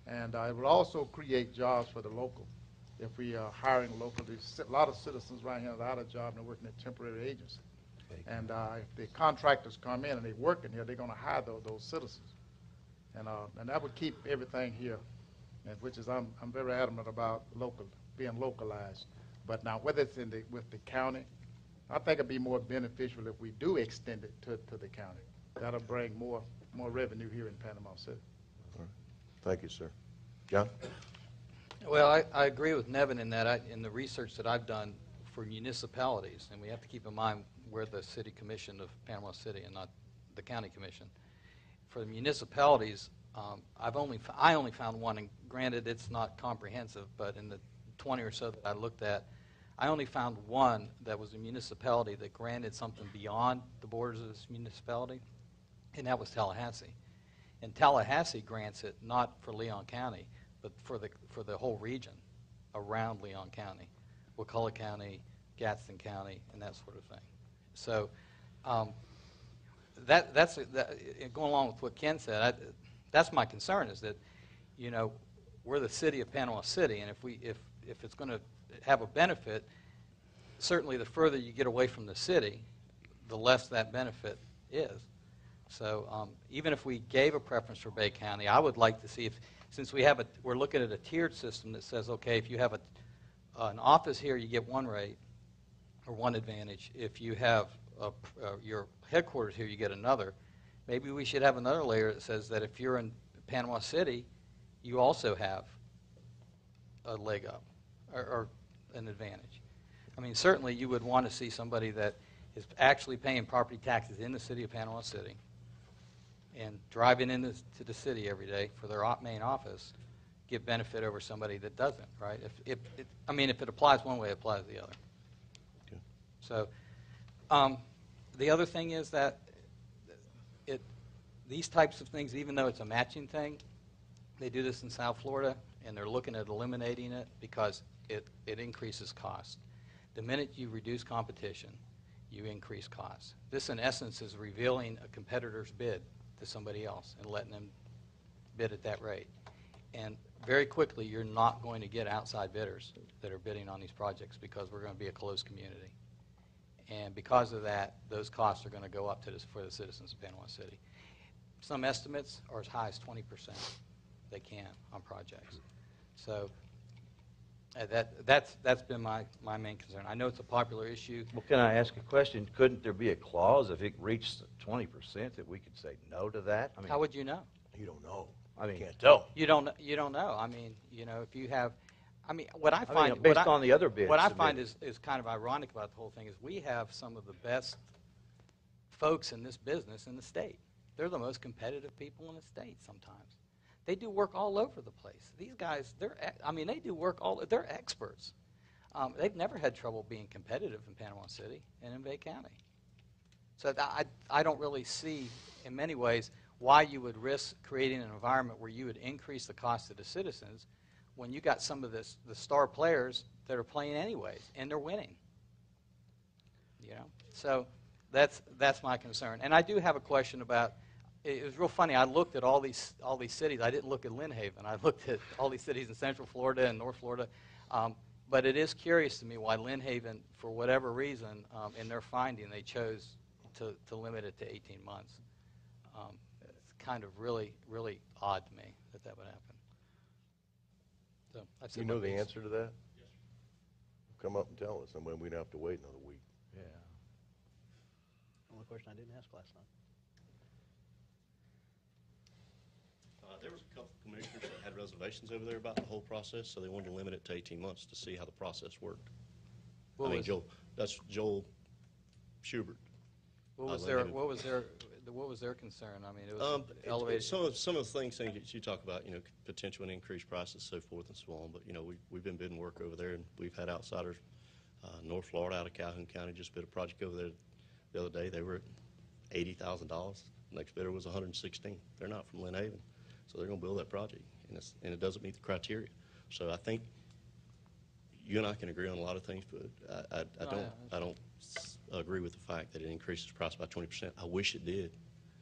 And uh, it will also create jobs for the local. If we are hiring locally, a lot of citizens right here without a job and they're working at temporary agency. And uh, if the contractors come in and they're working here, they're going to hire those, those citizens. And, uh, and that would keep everything here, and which is I'm, I'm very adamant about local, being localized. But now whether it's in the, with the county, I think it'd be more beneficial if we do extend it to, to the county. That'll bring more, more revenue here in Panama City. All right. Thank you, sir. John? Well, I, I agree with Nevin in that I, in the research that I've done for municipalities, and we have to keep in mind we're the city commission of Panama City and not the county commission. For the municipalities, um, I've only I only found one, and granted it's not comprehensive, but in the twenty or so that I looked at, I only found one that was a municipality that granted something beyond the borders of this municipality, and that was Tallahassee. And Tallahassee grants it not for Leon County, but for the for the whole region around Leon County, Wakulla County, Gadsden County, and that sort of thing. So um, that that's that, going along with what Ken said. I, that's my concern is that, you know, we're the city of Panama City, and if we if if it's going to have a benefit, certainly the further you get away from the city, the less that benefit is. So um, even if we gave a preference for Bay County, I would like to see if, since we have a, we're looking at a tiered system that says, okay, if you have a, uh, an office here, you get one rate or one advantage. If you have a, uh, your headquarters here, you get another. Maybe we should have another layer that says that if you're in Panama City, you also have a leg up or, or an advantage. I mean, certainly you would want to see somebody that is actually paying property taxes in the city of Panama City and driving into to the city every day for their op main office get benefit over somebody that doesn't, right? If, if it, I mean, if it applies one way, it applies the other. Okay. So um, the other thing is that it, these types of things, even though it's a matching thing, they do this in South Florida, and they're looking at eliminating it because it, it increases cost. The minute you reduce competition, you increase costs. This, in essence, is revealing a competitor's bid to somebody else and letting them bid at that rate. And very quickly, you're not going to get outside bidders that are bidding on these projects because we're going to be a closed community. And because of that, those costs are going to go up to this, for the citizens of Panama City. Some estimates are as high as twenty percent they can on projects. So uh, that, that's, that's been my, my main concern. I know it's a popular issue. Well, can I ask a question? Couldn't there be a clause if it reached twenty percent that we could say no to that? I mean, How would you know? You don't know. I mean, Can't tell. You don't. You don't know. I mean, you know, if you have, I mean, what I I find mean, based what I, on the other bids what I submitted. find is is kind of ironic about the whole thing is we have some of the best folks in this business in the state. They're the most competitive people in the state. Sometimes they do work all over the place. These guys, they're. I mean, they do work all. They're experts. Um, they've never had trouble being competitive in Panama City and in Bay County. So th- I I don't really see in many ways why you would risk creating an environment where you would increase the cost to the citizens when you got some of this, the star players that are playing anyways, and they're winning. You know, so that's that's my concern. And I do have a question about. It was real funny. I looked at all these all these cities. I didn't look at Lynn Haven. I looked at all these cities in Central Florida and North Florida. Um, but it is curious to me why Lynn Haven, for whatever reason, um, in their finding, they chose to, to limit it to eighteen months. Um, it's kind of really, really odd to me that that would happen. So I've You said know my the piece. answer to that? Come up and tell us, and then we'd have to wait another week. Yeah. Only question I didn't ask last night. Uh, there was a couple of commissioners that had reservations over there about the whole process, so they wanted to limit it to eighteen months to see how the process worked. What I mean, was- Joel, that's Joel Schubert. What Uh, was Lynn their Haven. what was their what was their concern? I mean, it was Um, it- elevated. it- Some of, some of the things that you talk about, you know, potential and increased prices, so forth and so on, but, you know, we, we've been bidding work over there, and we've had outsiders, uh, North Florida, out of Calhoun County, just bid a project over there the other day. They were at eighty thousand dollars. Next bidder was one hundred sixteen. They're not from Lynn Haven, so they're gonna build that project, and it's, and it doesn't meet the criteria. So I think you and I can agree on a lot of things, but I, I, I No, don't, yeah, I don't s- agree with the fact that it increases price by twenty percent. I wish it did.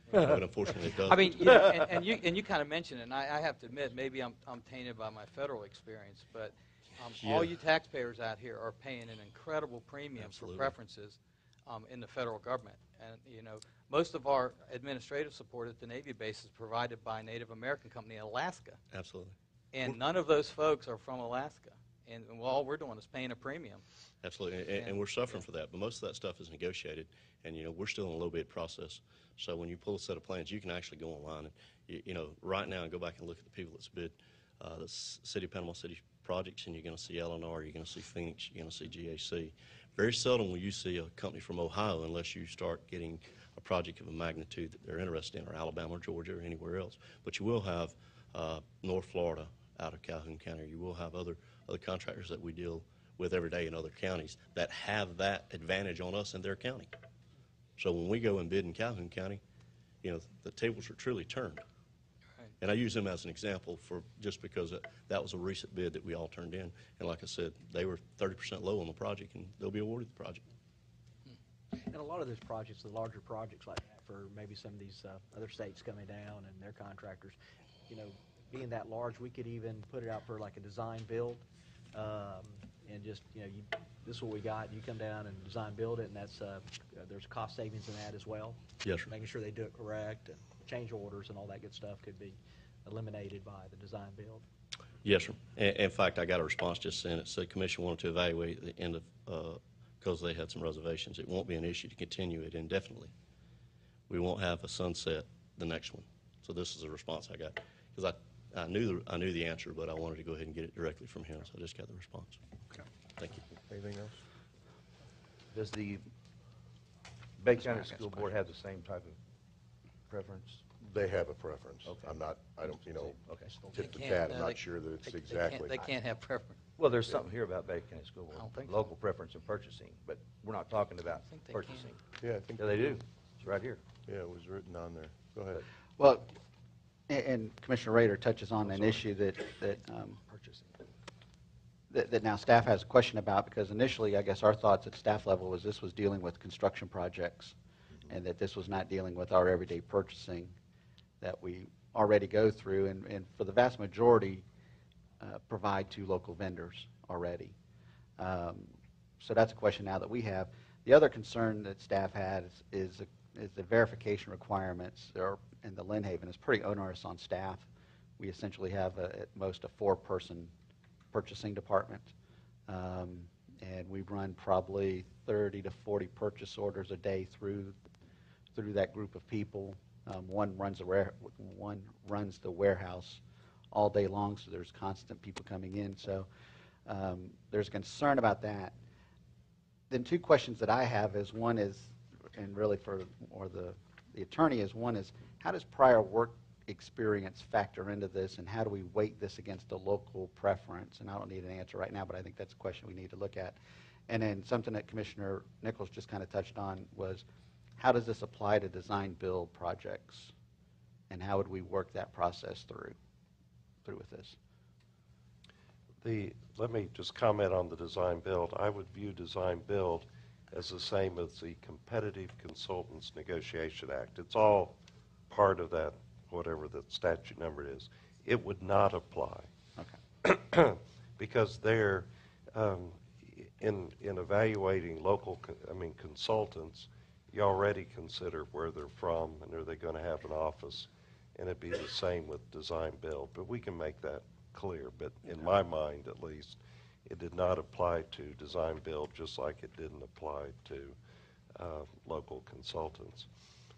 But unfortunately, it doesn't. I mean, you know, and, and you and you kind of mentioned it, and I, I have to admit, maybe I'm I'm tainted by my federal experience, but um, all Yeah. you taxpayers out here are paying an incredible premium Absolutely. for preferences um, in the federal government, and you know, most of our administrative support at the Navy base is provided by a Native American company in Alaska, Absolutely. and none of those folks are from Alaska, and, and all we're doing is paying a premium. Absolutely, and, and, and we're suffering for that. But most of that stuff is negotiated, and you know we're still in a low bid process. So when you pull a set of plans, you can actually go online and you, you know right now and go back and look at the people that's bid uh, the S- City of Panama City projects, and you're going to see L N R, you're going to see Phoenix, you're going to see G A C. Very seldom will you see a company from Ohio unless you start getting a project of a magnitude that they're interested in, or Alabama, or Georgia, or anywhere else. But you will have uh, North Florida out of Calhoun County. You will have other other contractors that we deal with every day in other counties that have that advantage on us in their county. So when we go and bid in Calhoun County, you know, the tables are truly turned. Right. And I use them as an example for just because that, that was a recent bid that we all turned in. And like I said, they were thirty percent low on the project, and they'll be awarded the project. And a lot of those projects, the larger projects like that, for maybe some of these uh, other states coming down and their contractors, you know, being that large, we could even put it out for like a design build, um, and just, you know, you, this is what we got, you come down and design build it, and that's, uh, there's cost savings in that as well. Yes, sir. Making sure they do it correct, and change orders and all that good stuff could be eliminated by the design build. Yes, sir. In, in fact, I got a response just saying it said commission wanted to evaluate the end of, uh, because they had some reservations. It won't be an issue to continue it indefinitely. We won't have a sunset the next one. So this is a response I got, because I, I knew the, I knew the answer, but I wanted to go ahead and get it directly from him, so I just got the response. Okay. Thank you. Anything else? Does the Bay County School Board have the same type of preference? They have a preference. Okay. I'm not, I don't, you know, Okay. tip the They tat, can't, I'm uh, not they- sure that it's they- they exactly. can't- They can't have preference. Well, there's something here about Bay County School Board. I don't think so. Local preference in purchasing, but we're not talking about I think they purchasing. Yeah, I think. Yeah, they do. It's right here. Yeah, it was written on there. Go ahead. Well, a- and Commissioner Rader touches on an issue that, that, um, Purchasing. that that now staff has a question about, because initially, I guess our thoughts at staff level was this was dealing with construction projects, and that this was not dealing with our everyday purchasing that we already go through, and, and for the vast majority, uh, provide to local vendors already. Um, So that's a question now that we have. The other concern that staff had is, is, the- is the verification requirements, or in the Lynn Haven, is pretty onerous on staff. We essentially have a, at most a four-person purchasing department, um, and we run probably thirty to forty purchase orders a day through through that group of people. Um, one runs the ware, one runs the warehouse all day long, so there's constant people coming in. So um, there's concern about that. Then two questions that I have is, one is, and really for or the the attorney is, one is, how does prior work experience factor into this, and how do we weight this against a local preference? And I don't need an answer right now, but I think that's a question we need to look at. And then something that Commissioner Nichols just kind of touched on was, how does this apply to design build projects, and how would we work that process through through with this? The, let me just comment on the design build. I would view design build as the same as the Competitive Consultants Negotiation Act. It's all part of that, whatever the statute number is. It would not apply. Okay. Because there, um, in, in evaluating local, co- I mean, consultants, you already consider where they're from and are they going to have an office, and it'd be the same with design build. But we can make that clear. But in my mind, at least, it did not apply to design build, just like it didn't apply to uh, local consultants.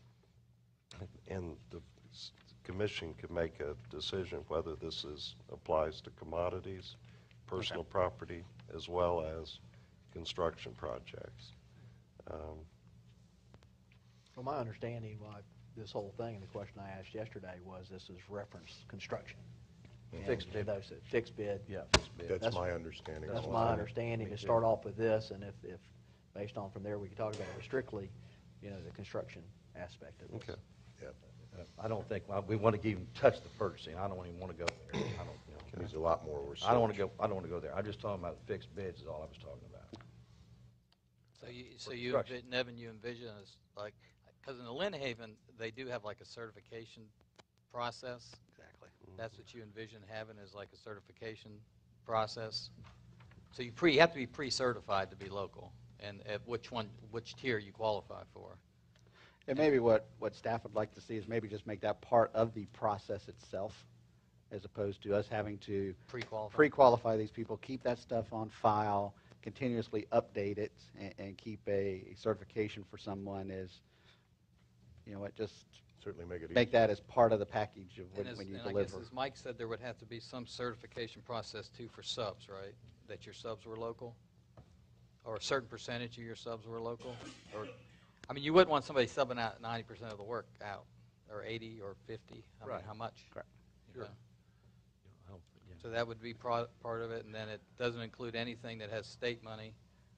And the s- commission can make a decision whether this is applies to commodities, personal property, as well as construction projects. Um, Well, my understanding why this whole thing, and the question I asked yesterday, was this is reference construction. And Fixed bid. those that- Fixed bid. Yeah, fixed bid. That's my understanding. That's also. my understanding, Me to too. start off with this, and if, if, based on from there, we can talk about it strictly, you know, the construction aspect of this. Okay. Yeah. Uh, I don't think, well, we want to even touch the purchasing. I don't even want to go there. I don't, you know. Needs a lot more research. I don't want to go, I don't want to go there. I'm just talking about the fixed bids is all I was talking about. So you, so For you, construction. envi- Nevin, you envision us like, Because in the Lynn Haven, they do have like a certification process. Exactly. That's what you envision having is like a certification process. So you pre, you have to be pre-certified to be local, and at which one, which tier you qualify for. And maybe what, what staff would like to see is maybe just make that part of the process itself, as opposed to us having to Pre-qualify. pre-qualify these people, keep that stuff on file, continuously update it, and, and keep a certification for someone is, you know what, just Certainly make it make easy. that as part of the package of when, And, as, when you and I deliver. guess as Mike said, there would have to be some certification process too for subs, right? That your subs were local? Or a certain percentage of your subs were local? Or, I mean, you wouldn't want somebody subbing out ninety percent of the work out, or eighty or fifty. I mean, Right. how much? Correct. You know? So that would be pro- part of it, and then it doesn't include anything that has state money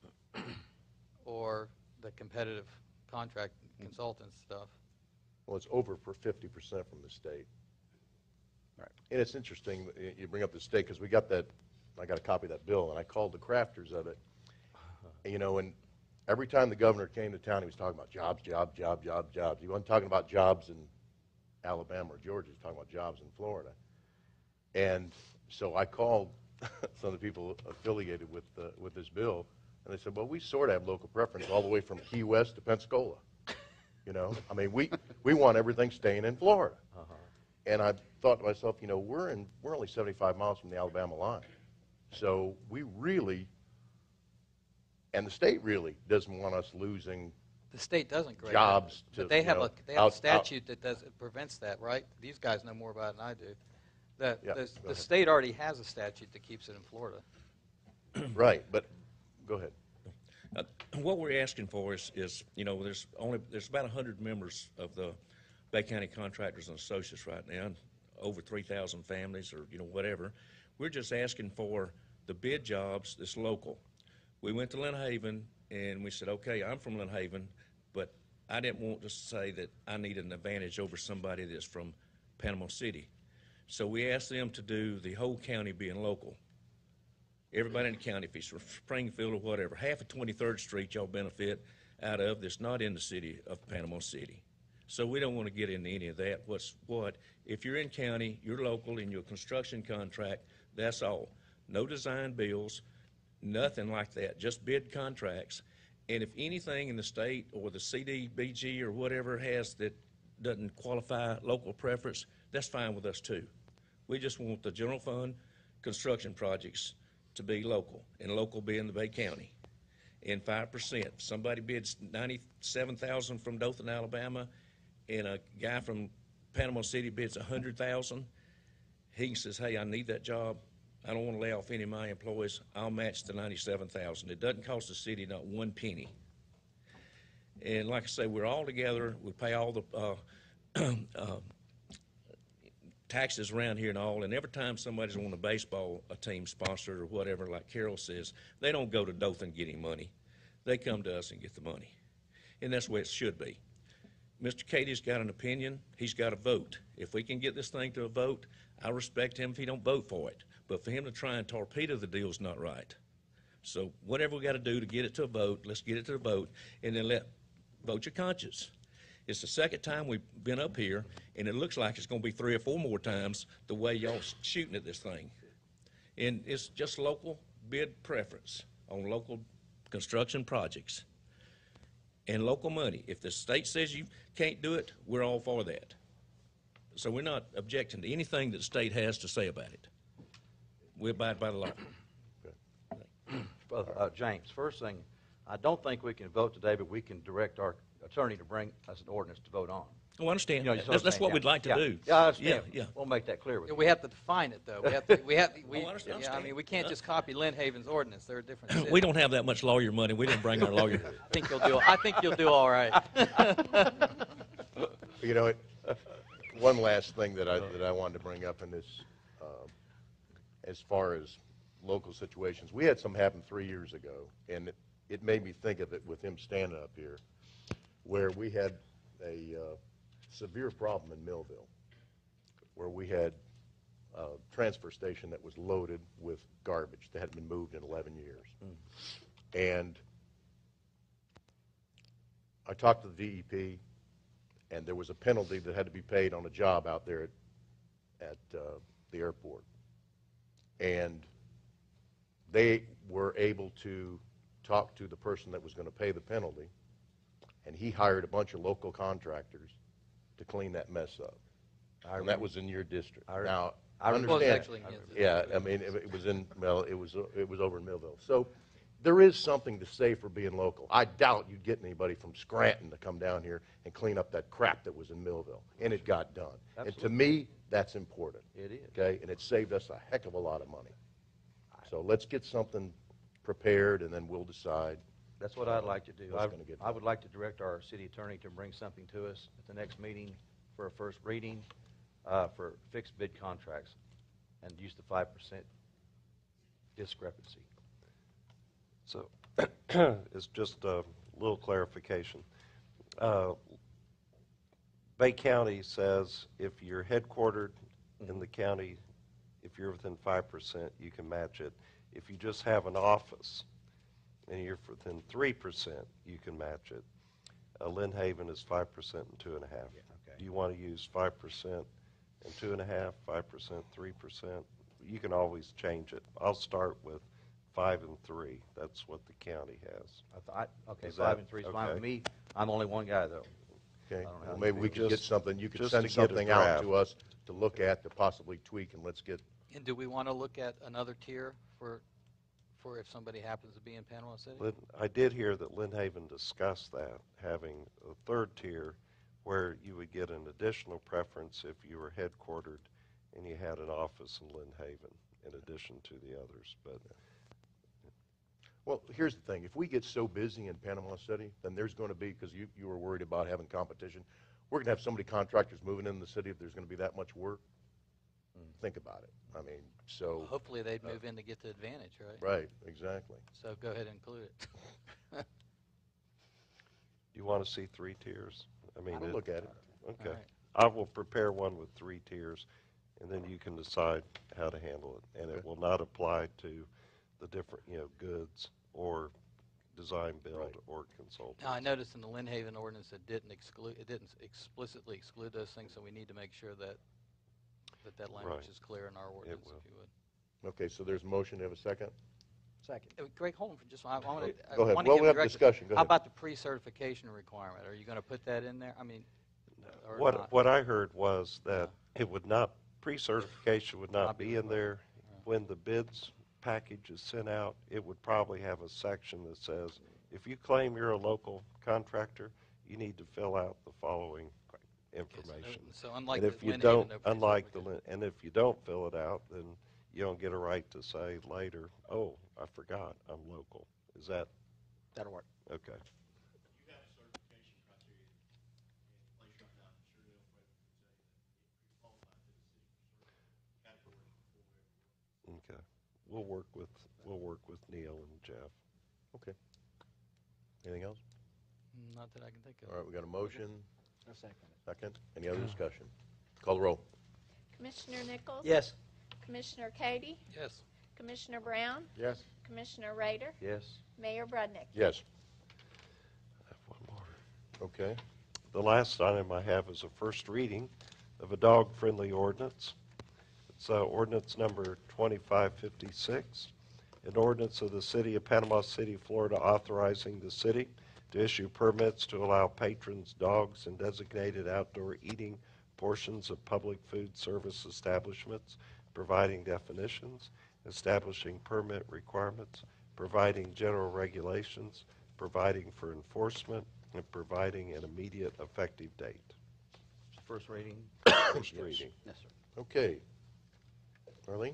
or the competitive contract consultant stuff. Well, it's over for fifty percent from the state. Right. And it's interesting that y- you bring up the state, because we got that, I got a copy of that bill, and I called the crafters of it. And, you know, and every time the governor came to town, he was talking about jobs, jobs, jobs, jobs, jobs. He wasn't talking about jobs in Alabama or Georgia. He was talking about jobs in Florida. And so I called some of the people affiliated with, uh, with this bill, and they said, well, we sort of have local preference all the way from Key West to Pensacola. You know, I mean, we, we want everything staying in Florida. Uh-huh. And I thought to myself, you know, we're in, we're only seventy-five miles from the Alabama line. So we really, and the state really doesn't want us losing The state doesn't grade jobs it, to, but they you have know, a they have out- a out- statute that does it prevents that, right? These guys know more about it than I do. That Yeah, the, go the ahead. state already has a statute that keeps it in Florida. Right, but go ahead. Uh, What we're asking for is, is, you know, there's only, there's about one hundred members of the Bay County Contractors and Associates right now, and over three thousand families or, you know, whatever. We're just asking for the bid jobs that's local. We went to Lynn Haven and we said, okay, I'm from Lynn Haven, but I didn't want to say that I needed an advantage over somebody that's from Panama City. So we asked them to do the whole county being local. Everybody in the county, if it's from Springfield or whatever, half of twenty-third Street y'all benefit out of that's not in the city of Panama City. So we don't want to get into any of that. What's what? If you're in county, you're local, and your construction contract, that's all. No design bills, nothing like that, just bid contracts. And if anything in the state or the C D B G or whatever has that doesn't qualify local preference, that's fine with us too. We just want the general fund construction projects to be local, and local being the Bay County. And five percent. If somebody bids ninety-seven thousand from Dothan, Alabama, and a guy from Panama City bids a hundred thousand, he says, hey, I need that job. I don't want to lay off any of my employees. I'll match the ninety-seven thousand. It doesn't cost the city not one penny. And like I say, we're all together. We pay all the uh, uh, taxes around here and all, and every time somebody's on a baseball a team sponsored or whatever, like Carol says, they don't go to Dothan getting money. They come to us and get the money. And that's the way it should be. Mister Cady's got an opinion. He's got a vote. If we can get this thing to a vote, I respect him if he don't vote for it. But for him to try and torpedo the deal is not right. So whatever we got to do to get it to a vote, let's get it to a vote, and then let vote your conscience. It's the second time we've been up here, and it looks like it's going to be three or four more times the way y'all shooting at this thing. And it's just local bid preference on local construction projects and local money. If the state says you can't do it, we're all for that. So we're not objecting to anything that the state has to say about it. We abide by the law. Well, uh, James, first thing, I don't think we can vote today, but we can direct our attorney to bring us an ordinance to vote on. Oh, I understand. You know, you That's- that's understand, what yeah. we'd like to Yeah. do. Yeah, I understand. Yeah, yeah. We'll make that clear with Yeah, you. we have to define it, though. We have to, we have, we, Oh, I understand, yeah, I understand. mean, we can't just copy Lynn Haven's ordinance. They're a different city. We don't have that much lawyer money. We didn't bring our lawyer. I think you'll do, I think you'll do all right. You know, it, one last thing that I, that I wanted to bring up in this, uh, as far as local situations, we had some happen three years ago, and it, it made me think of it with him standing up here, where we had a uh, severe problem in Millville, where we had a transfer station that was loaded with garbage that hadn't been moved in eleven years. And I talked to the D E P, and there was a penalty that had to be paid on a job out there at, at uh, the airport. And they were able to talk to the person that was going to pay the penalty, and he hired a bunch of local contractors to clean that mess up. And that was in your district. I- Now, I I remember- understand. Well, it was actually in his Yeah, I mean, it it was in, well, it was, it was over in Millville. So there is something to say for being local. I doubt you'd get anybody from Scranton to come down here and clean up that crap that was in Millville, and it got done. And to Absolutely. me, that's important. It is. Okay, and it saved us a heck of a lot of money. So let's get something prepared, and then we'll decide. That's what I'd like to do. What's I gonna get I would like to direct our city attorney to bring something to us at the next meeting for a first reading uh, for fixed bid contracts and use the five percent discrepancy. So it's just a little clarification. Uh, Bay County says if you're headquartered in the county, if you're within five percent, you can match it. If you just have an office and you're within three percent, you can match it. Uh, Lynn Haven is five percent and two and a half. okay. Do you want to use five percent and two and a half, five percent, three percent? You can always change it. I'll start with five and three. That's what the county has. I thought, okay, Is five that- and three is fine with okay. me. I'm only one guy, though. Okay, I don't know well, how maybe you we feel. could get Just- something, you could just send to get a something out draft. to us to look at, to possibly tweak, and let's get, And do we want to look at another tier for, for if somebody happens to be in Panama City? Lynn, I did hear that Lynn Haven discussed that, having a third tier where you would get an additional preference if you were headquartered and you had an office in Lynn Haven in addition to the others. But well, here's the thing. If we get so busy in Panama City, then there's going to be, because you, you were worried about having competition, we're going to have so many contractors moving in the city if there's going to be that much work. Think about it. I mean, so. Hopefully they'd uh, move in to get the advantage, right? Right, exactly. So go ahead and include it. do you want to see three tiers? I mean, I'll look at it. Okay. All right. I will prepare one with three tiers, and then you can decide how to handle it. And it Okay. will not apply to the different, you know, goods or design, build, Right. or consult. Now, I noticed in the Lynn Haven ordinance it didn't exclude, it didn't explicitly exclude those things, so we need to make sure that, that that language Right. is clear in our ordinance, will. if you would. Okay, so there's a motion. Do you have a second? Second. Uh, Greg, hold on for just, I want to. Go ahead. Well, we have discussion. Go How ahead. about the pre-certification requirement? Are you going to put that in there? I mean, or What, not? what I heard was that it would not, pre-certification would not be in there. When the bids package is sent out, it would probably have a section that says, if you claim you're a local contractor, you need to fill out the following information. so unlike And the if you Lynn Haven, don't, no unlike the, Lynn- and if you don't fill it out, then you don't get a right to say later, oh, I forgot, I'm local. Is that, That'll work. okay. Okay. We'll work with, we'll work with Neil and Jeff. Okay. Anything else? Not that I can think of. All right, we got a motion. A second. Second. Any other discussion? Call the roll. Commissioner Nichols? Yes. Commissioner Cady? Yes. Commissioner Brown? Yes. Commissioner Rader? Yes. Mayor Brudnick? Yes. I have one more. Okay. The last item I have is a first reading of a dog-friendly ordinance. It's uh, ordinance number twenty-five fifty-six, an ordinance of the City of Panama City, Florida, authorizing the city to issue permits to allow patrons' dogs in designated outdoor eating portions of public food service establishments, providing definitions, establishing permit requirements, providing general regulations, providing for enforcement, and providing an immediate effective date. First reading. First reading. Yes, sir. Okay. Arlene?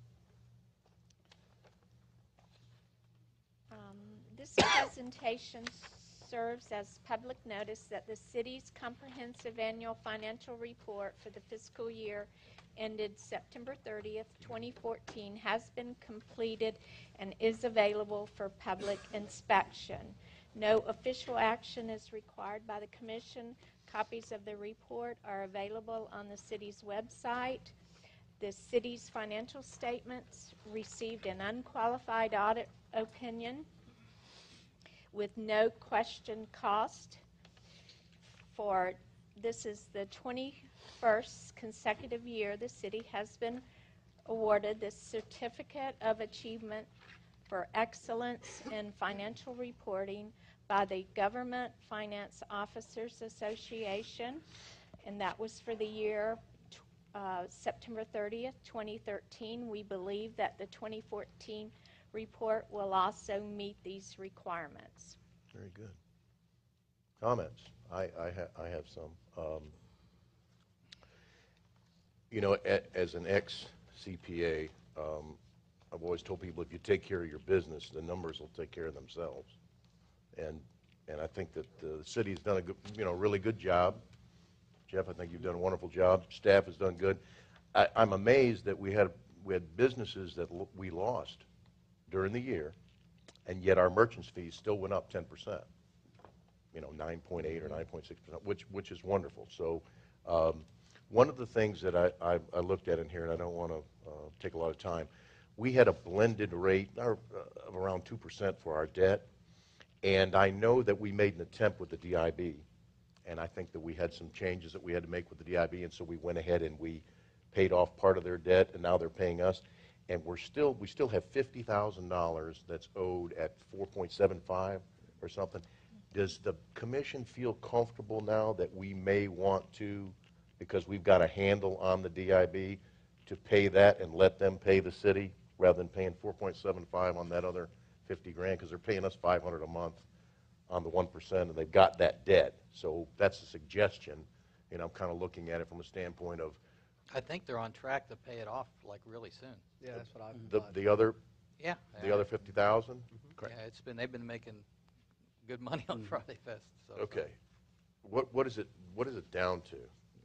Um, This presentation serves as public notice that the city's comprehensive annual financial report for the fiscal year ended September thirtieth, twenty fourteen, has been completed and is available for public inspection. No official action is required by the commission. Copies of the report are available on the city's website. The city's financial statements received an unqualified audit opinion with no question cost for this is the twenty-first consecutive year the city has been awarded the Certificate of Achievement for Excellence in Financial Reporting by the Government Finance Officers Association, and that was for the year uh, September thirtieth, twenty thirteen. We believe that the twenty fourteen report will also meet these requirements. Very good. Comments? I, I, ha- I have some. Um, you know, a, as an ex-C P A, um, I've always told people if you take care of your business, the numbers will take care of themselves. And and I think that the city's done a good, you know, really good job. Jeff, I think you've done a wonderful job. Staff has done good. I, I'm amazed that we had we had businesses that l- we lost during the year, and yet our merchants fees still went up ten percent. You know, nine point eight or nine point six percent, which which is wonderful. So, um, one of the things that I, I, I looked at in here, and I don't want to uh, take a lot of time, we had a blended rate uh, of around two percent for our debt, and I know that we made an attempt with the D I B, and I think that we had some changes that we had to make with the D I B, and so we went ahead and we paid off part of their debt, and now they're paying us, and we're still we still have fifty thousand dollars that's owed at four point seven five or something. Does the commission feel comfortable now that we may want to, because we've got a handle on the D I B, to pay that and let them pay the city rather than paying four point seven five on that other fifty grand, because they're paying us five hundred a month on the one percent, and they've got that debt. So that's a suggestion. You know, I'm kind of looking at it from a standpoint of I think they're on track to pay it off like really soon. Yeah, that's what I the thought. the other Yeah. the yeah. other fifty thousand. Yeah, it's been they've been making good money on Friday Fest. So. Okay. What what is it what is it down to?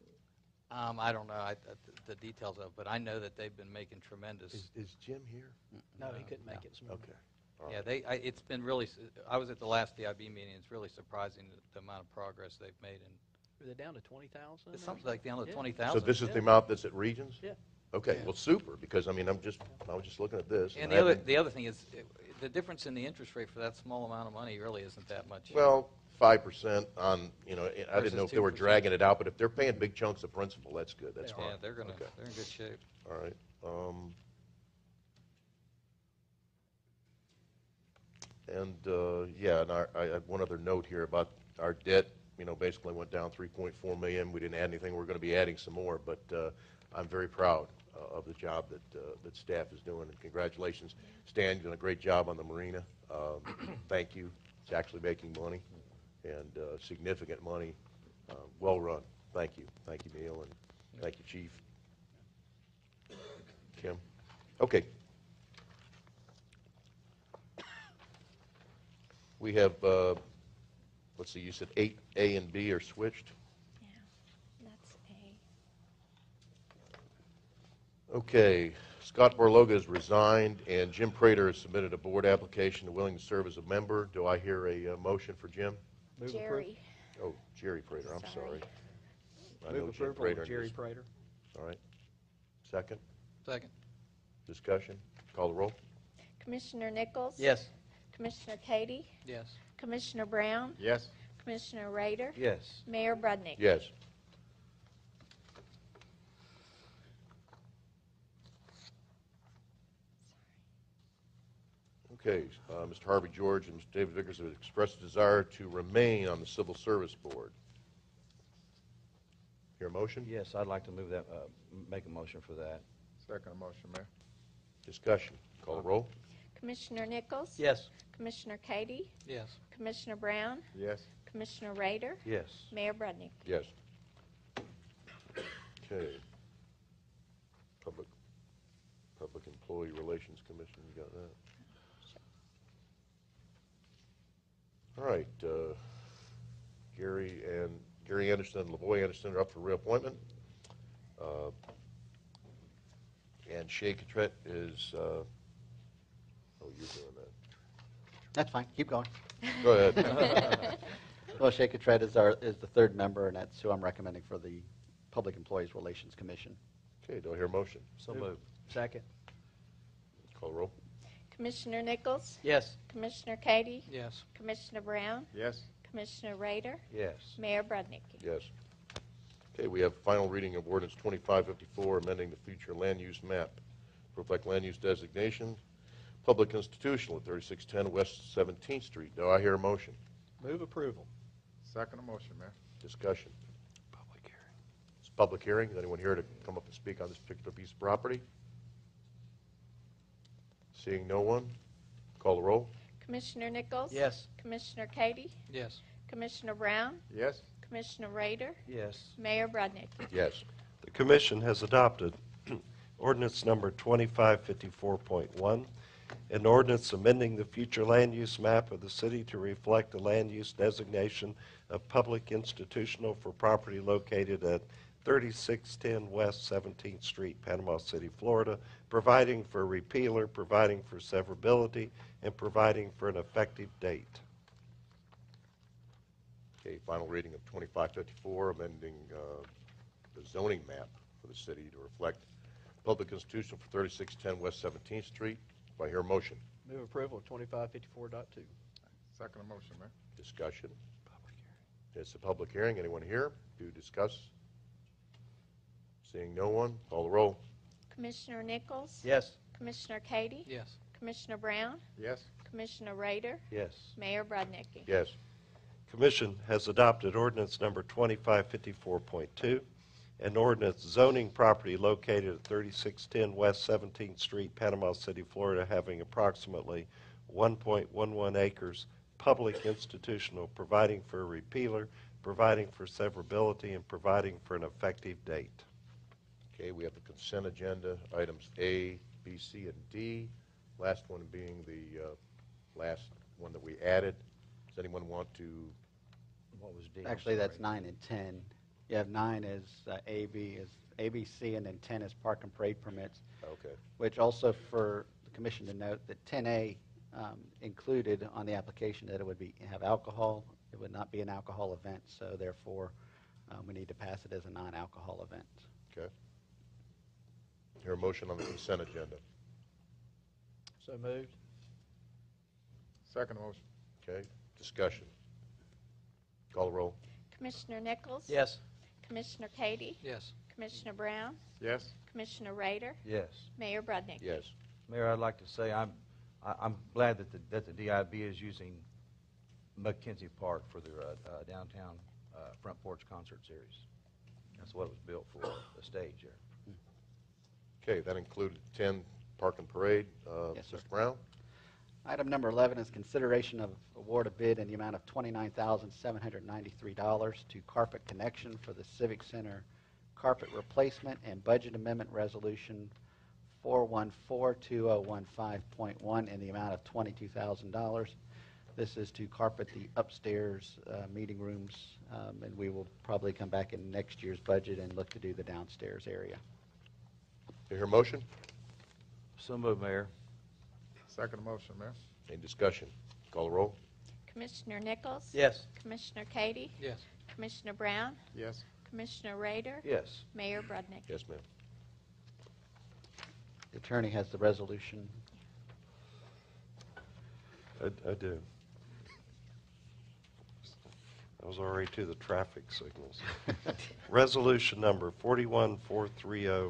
Um, I don't know I, uh, the details of, it, but I know that they've been making tremendous. Is, is Jim here? No, he couldn't make it this morning. Okay. All Yeah, right. they. I, it's been really. s- I was at the last D I B meeting. It's really surprising the, the amount of progress they've made, and Are they down to twenty thousand? it's something like down to Yeah. twenty So thousand. this is yeah. the amount that's at Regions? Yeah. Okay, Yeah. well, super, because I mean, I'm just, I was just looking at this. And I the other haven't- the other thing is, it, the difference in the interest rate for that small amount of money really isn't that much. Well, five percent on, you know, I Versus didn't know if they were two percent. dragging it out, but if they're paying big chunks of principal, that's good, that's yeah, fine. they're gonna. Okay. They're in good shape. All right. Um, and, uh, yeah, and our, I had one other note here about our debt, you know, basically went down three point four million. We didn't add anything. We're going to be adding some more, but, uh, I'm very proud uh, of the job that, uh, that staff is doing, and congratulations. Stan, you've done a great job on the marina. Um, thank you. It's actually making money, and, uh, significant money. Uh, well run. Thank you. Thank you, Neil, and thank you, Chief. Kim? Okay. We have, uh, let's see, you said eight A and B are switched? Yeah, that's A. Okay. Scott Borloga has resigned, and Jim Prater has submitted a board application and willing to serve as a member. Do I hear a uh, motion for Jim? Move Jerry. Oh, Jerry Prater, I'm sorry. Sorry. I know Move Jim approval Prater. of Jerry Prater. All right. Second? Second. Discussion? Call the roll? Commissioner Nichols? Yes. Commissioner Katie? Yes. Commissioner Brown? Yes. Commissioner Rader? Yes. Mayor Brudnick? Yes. Okay, uh, Mister Harvey George and Mister David Vickers have expressed a desire to remain on the Civil Service Board. Your motion? Yes, I'd like to move that, uh, m- make a motion for that. Second motion, Mayor. Discussion. Call the roll? Commissioner Nichols? Yes. Commissioner Katie? Yes. Commissioner Brown? Yes. Commissioner Rader? Yes. Mayor Brudnick? Yes. Okay. Public, Public Employee Relations Commission, you got that? All right, uh, Gary and, Gary Anderson and Lavoy Anderson are up for reappointment. Uh, And Shay Catret is, uh, oh, you're doing that. That's fine, keep going. Go ahead. Well, Shay Catret is our, is the third member, and that's who I'm recommending for the Public Employees Relations Commission. Okay, do I hear a motion? So moved. Second. Call the roll? Commissioner Nichols? Yes. Commissioner Katie? Yes. Commissioner Brown? Yes. Commissioner Rader? Yes. Mayor Brudnick? Yes. Okay, we have final reading of ordinance twenty-five fifty-four, amending the future land use map to reflect land use designation, public institutional at thirty-six ten West seventeenth Street. Do I hear a motion? Move approval. Second motion, Mayor. Discussion. Public hearing. It's a public hearing. Is anyone here to come up and speak on this particular piece of property? Seeing no one, call the roll. Commissioner Nichols? Yes. Commissioner Katie? Yes. Commissioner Brown? Yes. Commissioner Rader? Yes. Mayor Brudnick? Yes. The commission has adopted ordinance number twenty-five fifty-four point one, an ordinance amending the future land use map of the city to reflect the land use designation of public institutional for property located at thirty-six ten West seventeenth Street, Panama City, Florida, providing for repealer, providing for severability, and providing for an effective date. Okay, final reading of twenty-five fifty-four, amending uh, the zoning map for the city to reflect public institutional for thirty-six ten West seventeenth Street. Do I hear a motion? Move approval of twenty-five fifty-four point two. Second motion, Mayor. Discussion. Public hearing. It's a public hearing. Anyone here to discuss? Seeing no one, call the roll. Commissioner Nichols? Yes. Commissioner Katie? Yes. Commissioner Brown? Yes. Commissioner Rader? Yes. Mayor Brudnick? Yes. Commission has adopted ordinance number twenty-five fifty-four point two, an ordinance zoning property located at thirty-six ten West seventeenth Street, Panama City, Florida, having approximately one point one one acres, public institutional, providing for a repealer, providing for severability, and providing for an effective date. Okay, we have the consent agenda, items A, B, C, and D. Last one being the uh, last one that we added. Does anyone want to? What was D? Actually, that's nine and ten. You have nine as uh, A, B, as A, B, C, and then ten as park and parade permits. Okay. Which also for the commission to note that ten A um, included on the application that it would be have alcohol. It would not be an alcohol event, so therefore um, we need to pass it as a non-alcohol event. Okay. Hear a motion on the consent agenda. So moved. Second motion. Okay. Discussion. Call the roll. Commissioner Nichols? Yes. Commissioner Katie? Yes. Commissioner Brown? Yes. Commissioner Rader? Yes. Mayor Brudnick? Yes. Mayor, I'd like to say I'm, I- I'm glad that the, that the D I B is using McKenzie Park for their uh, uh, downtown uh, front porch concert series. That's what it was built for, the stage there. Okay, that included ten park and parade. Uh, Yes, sir. Mister Brown? Item number eleven is consideration of award of bid in the amount of twenty-nine thousand seven hundred ninety-three dollars to Carpet Connection for the Civic Center carpet replacement and budget amendment resolution four one four two zero one five point one in the amount of twenty-two thousand dollars. This is to carpet the upstairs uh, meeting rooms, um, and we will probably come back in next year's budget and look to do the downstairs area. Do you hear a motion? So moved, Mayor. Second motion, Mayor. Any discussion? Call the roll. Commissioner Nichols? Yes. Commissioner Katie? Yes. Commissioner Brown? Yes. Commissioner Rader? Yes. Mayor Brudnick? Yes, ma'am. The attorney has the resolution. I, I do. I was already to the traffic signals. Resolution number forty-one four three zero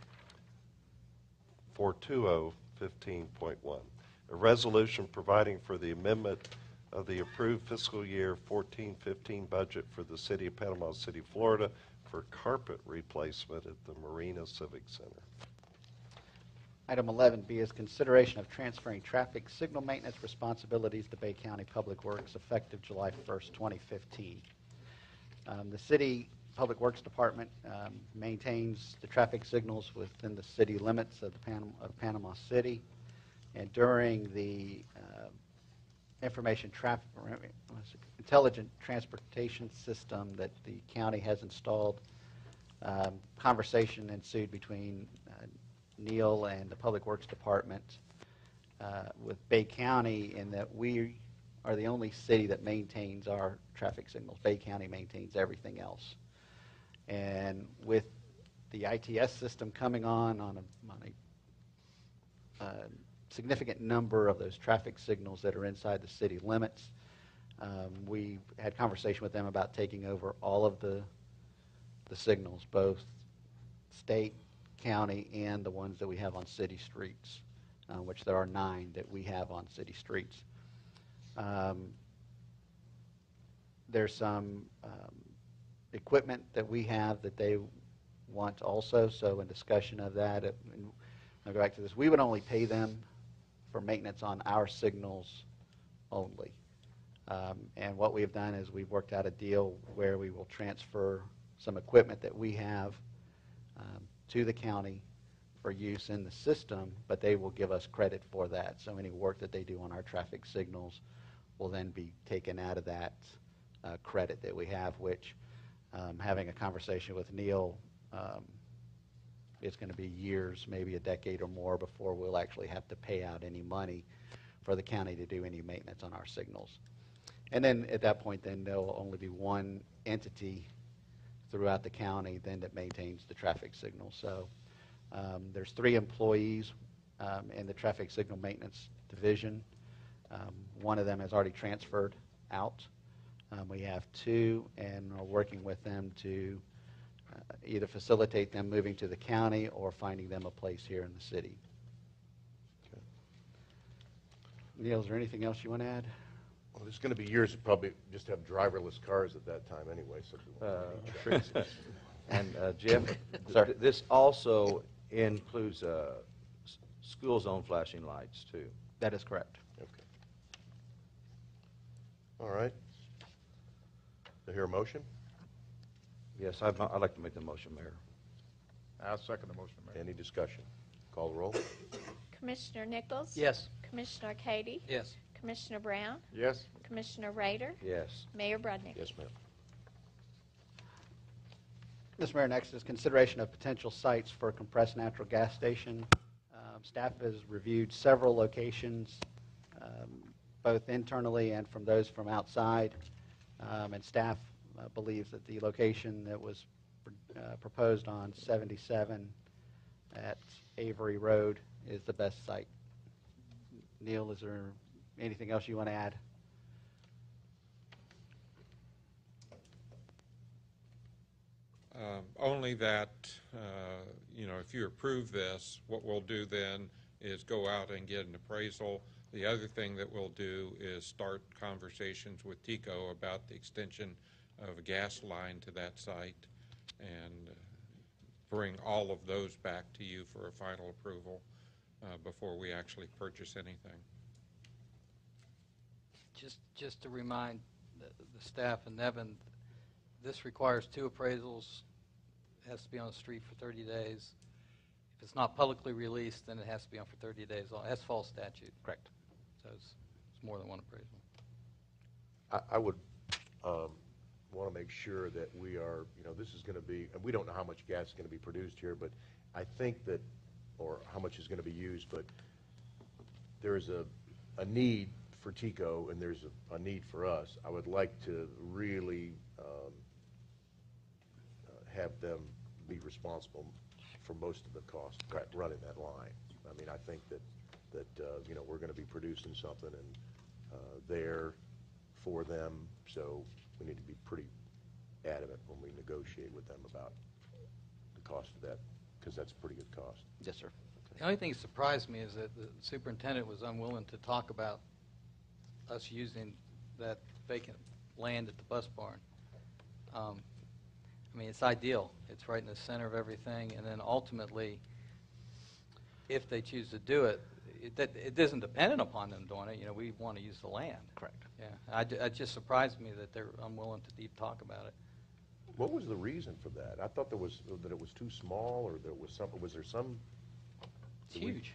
four two zero fifteen point one. A resolution providing for the amendment of the approved fiscal year fourteen fifteen budget for the city of Panama City, Florida for carpet replacement at the Marina Civic Center. Item eleven B is consideration of transferring traffic signal maintenance responsibilities to Bay County Public Works effective July first, twenty fifteen. Um, the City Public Works Department um, maintains the traffic signals within the city limits of, the Panama, of Panama City. And during the uh, information traffic, intelligent transportation system that the county has installed, um, conversation ensued between uh, Neil and the Public Works Department uh, with Bay County in that we are the only city that maintains our traffic signals. Bay County maintains everything else. And with the I T S system coming on on a, on a uh, significant number of those traffic signals that are inside the city limits, um, we had conversation with them about taking over all of the the signals, both state, county, and the ones that we have on city streets, uh, which there are nine that we have on city streets. Um, there's some um, equipment that we have that they want also, so in discussion of that, it, and I'll go back to this, we would only pay them for maintenance on our signals only. Um, and what we've done is we've worked out a deal where we will transfer some equipment that we have um, to the county for use in the system, but they will give us credit for that. So any work that they do on our traffic signals will then be taken out of that uh, credit that we have, which um, having a conversation with Neil, um, it's going to be years, maybe a decade or more before we'll actually have to pay out any money for the county to do any maintenance on our signals. And then at that point, then there'll only be one entity throughout the county then that maintains the traffic signal. So um, there's three employees um, in the traffic signal maintenance division. Um, one of them has already transferred out. Um, we have two, and are working with them to uh, either facilitate them moving to the county or finding them a place here in the city. Okay. Neil, is there anything else you want to add? Well, there's going to be years of probably just have driverless cars at that time anyway, so we won't have any traffic. And uh, Jeff, Sir. th- this also includes uh, s- school zone flashing lights, too. That is correct. Okay. All right. Do I hear a motion? Yes, I'd, I'd like to make the motion, Mayor. I'll second the motion, Mayor. Any discussion? Call the roll. Commissioner Nichols? Yes. Commissioner Cady? Yes. Commissioner Brown? Yes. Commissioner Rader? Yes. Mayor Brudnick? Yes, ma'am. Mister Mayor, next is consideration of potential sites for a compressed natural gas station. Um, Staff has reviewed several locations, um, both internally and from those from outside, um, and staff uh, believes that the location that was uh, proposed on seventy-seven at Avery Road is the best site. Neil, is there anything else you want to add? Um, Only that, uh, you know, if you approve this, what we'll do then is go out and get an appraisal. The other thing that we'll do is start conversations with TECO about the extension of a gas line to that site and uh, bring all of those back to you for a final approval uh, before we actually purchase anything. Just, just to remind the, the staff and Nevin, this requires two appraisals. It has to be on the street for thirty days. If it's not publicly released, then it has to be on for thirty days. That's false statute. Correct. So it's, it's more than one appraisal. I, I would um, want to make sure that we are, you know, this is going to be, and we don't know how much gas is going to be produced here, but I think that, or how much is going to be used, but there is a, a need for TECO and there's a, a need for us. I would like to really um, uh, have them be responsible for most of the cost of running that line. I mean, I think that, that uh, you know, we're going to be producing something and uh, there for them, so we need to be pretty adamant when we negotiate with them about the cost of that, because that's a pretty good cost. Yes, sir. The only thing that surprised me is that the superintendent was unwilling to talk about us using that vacant land at the bus barn. Um, I mean, it's ideal. It's right in the center of everything, and then ultimately, if they choose to do it, it, that, it isn't dependent upon them doing it. You know, we want to use the land. Correct. Yeah, I, it just surprised me that they're unwilling to deep talk about it. What was the reason for that? I thought there was, that it was too small, or there was some, was there some? It's huge.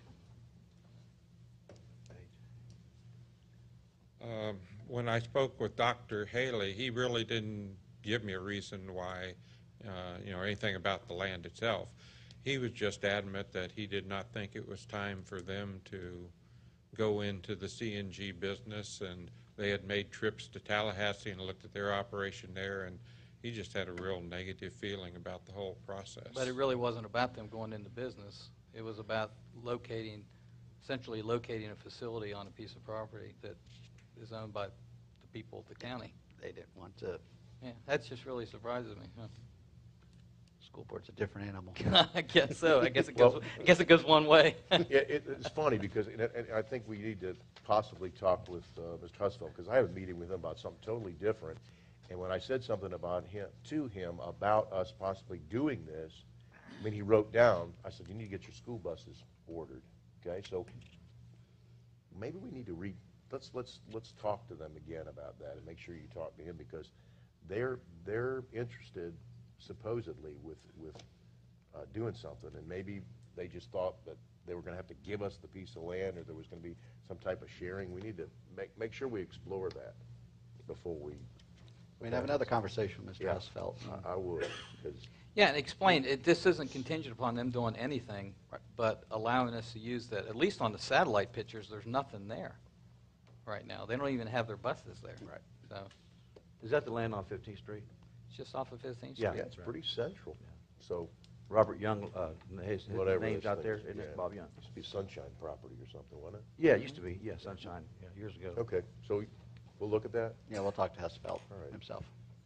Um, When I spoke with Doctor Haley, he really didn't give me a reason why, uh, you know, anything about the land itself. He was just adamant that he did not think it was time for them to go into the C N G business, and they had made trips to Tallahassee and looked at their operation there, and he just had a real negative feeling about the whole process. But it really wasn't about them going into business. It was about locating, essentially locating a facility on a piece of property that is owned by the people of the county. They didn't want to. Yeah, that just really surprises me. Huh? School board's a different animal. I guess so. I guess it goes, I guess it goes one way. Yeah, it, it's funny because, and, and I think we need to possibly talk with uh, Mister Husfeld, because I had a meeting with him about something totally different. And when I said something about him, to him about us possibly doing this, I mean, he wrote down, I said, you need to get your school buses ordered, okay? So maybe we need to read, let's, let's, let's talk to them again about that and make sure you talk to him, because they're, they're interested supposedly with, with uh, doing something, and maybe they just thought that they were gonna have to give us the piece of land, or there was gonna be some type of sharing. We need to make, make sure we explore that before we. We'd have another conversation with Mister Yeah, Husfeld. I, I would, because. Yeah, and explain, it, this isn't contingent upon them doing anything, but allowing us to use that, at least on the satellite pictures, there's nothing there right now. They don't even have their buses there. Right. So, Is that the land on fifteenth Street? it's just off of fifteenth Yeah. Street. Yeah, it's pretty central, so. Robert Young, uh, his, his Whatever name's this out there, thing is, isn't it, yeah. Bob Young? Used to be Sunshine Property or something, wasn't it? Yeah, it used to be, yeah, Sunshine, yeah, years ago. Okay, so we'll look at that? Yeah, we'll talk to Husfeld All right. himself.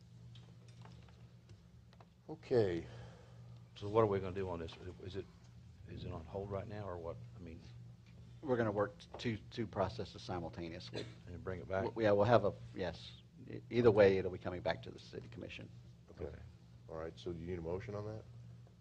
Okay. So what are we gonna do on this? Is it, is it on hold right now, or what? I mean, We're going to work two, two processes simultaneously. and bring it back? W- Yeah, we'll have a, yes. E- Either way, it'll be coming back to the city commission. Okay, all right, so do you need a motion on that?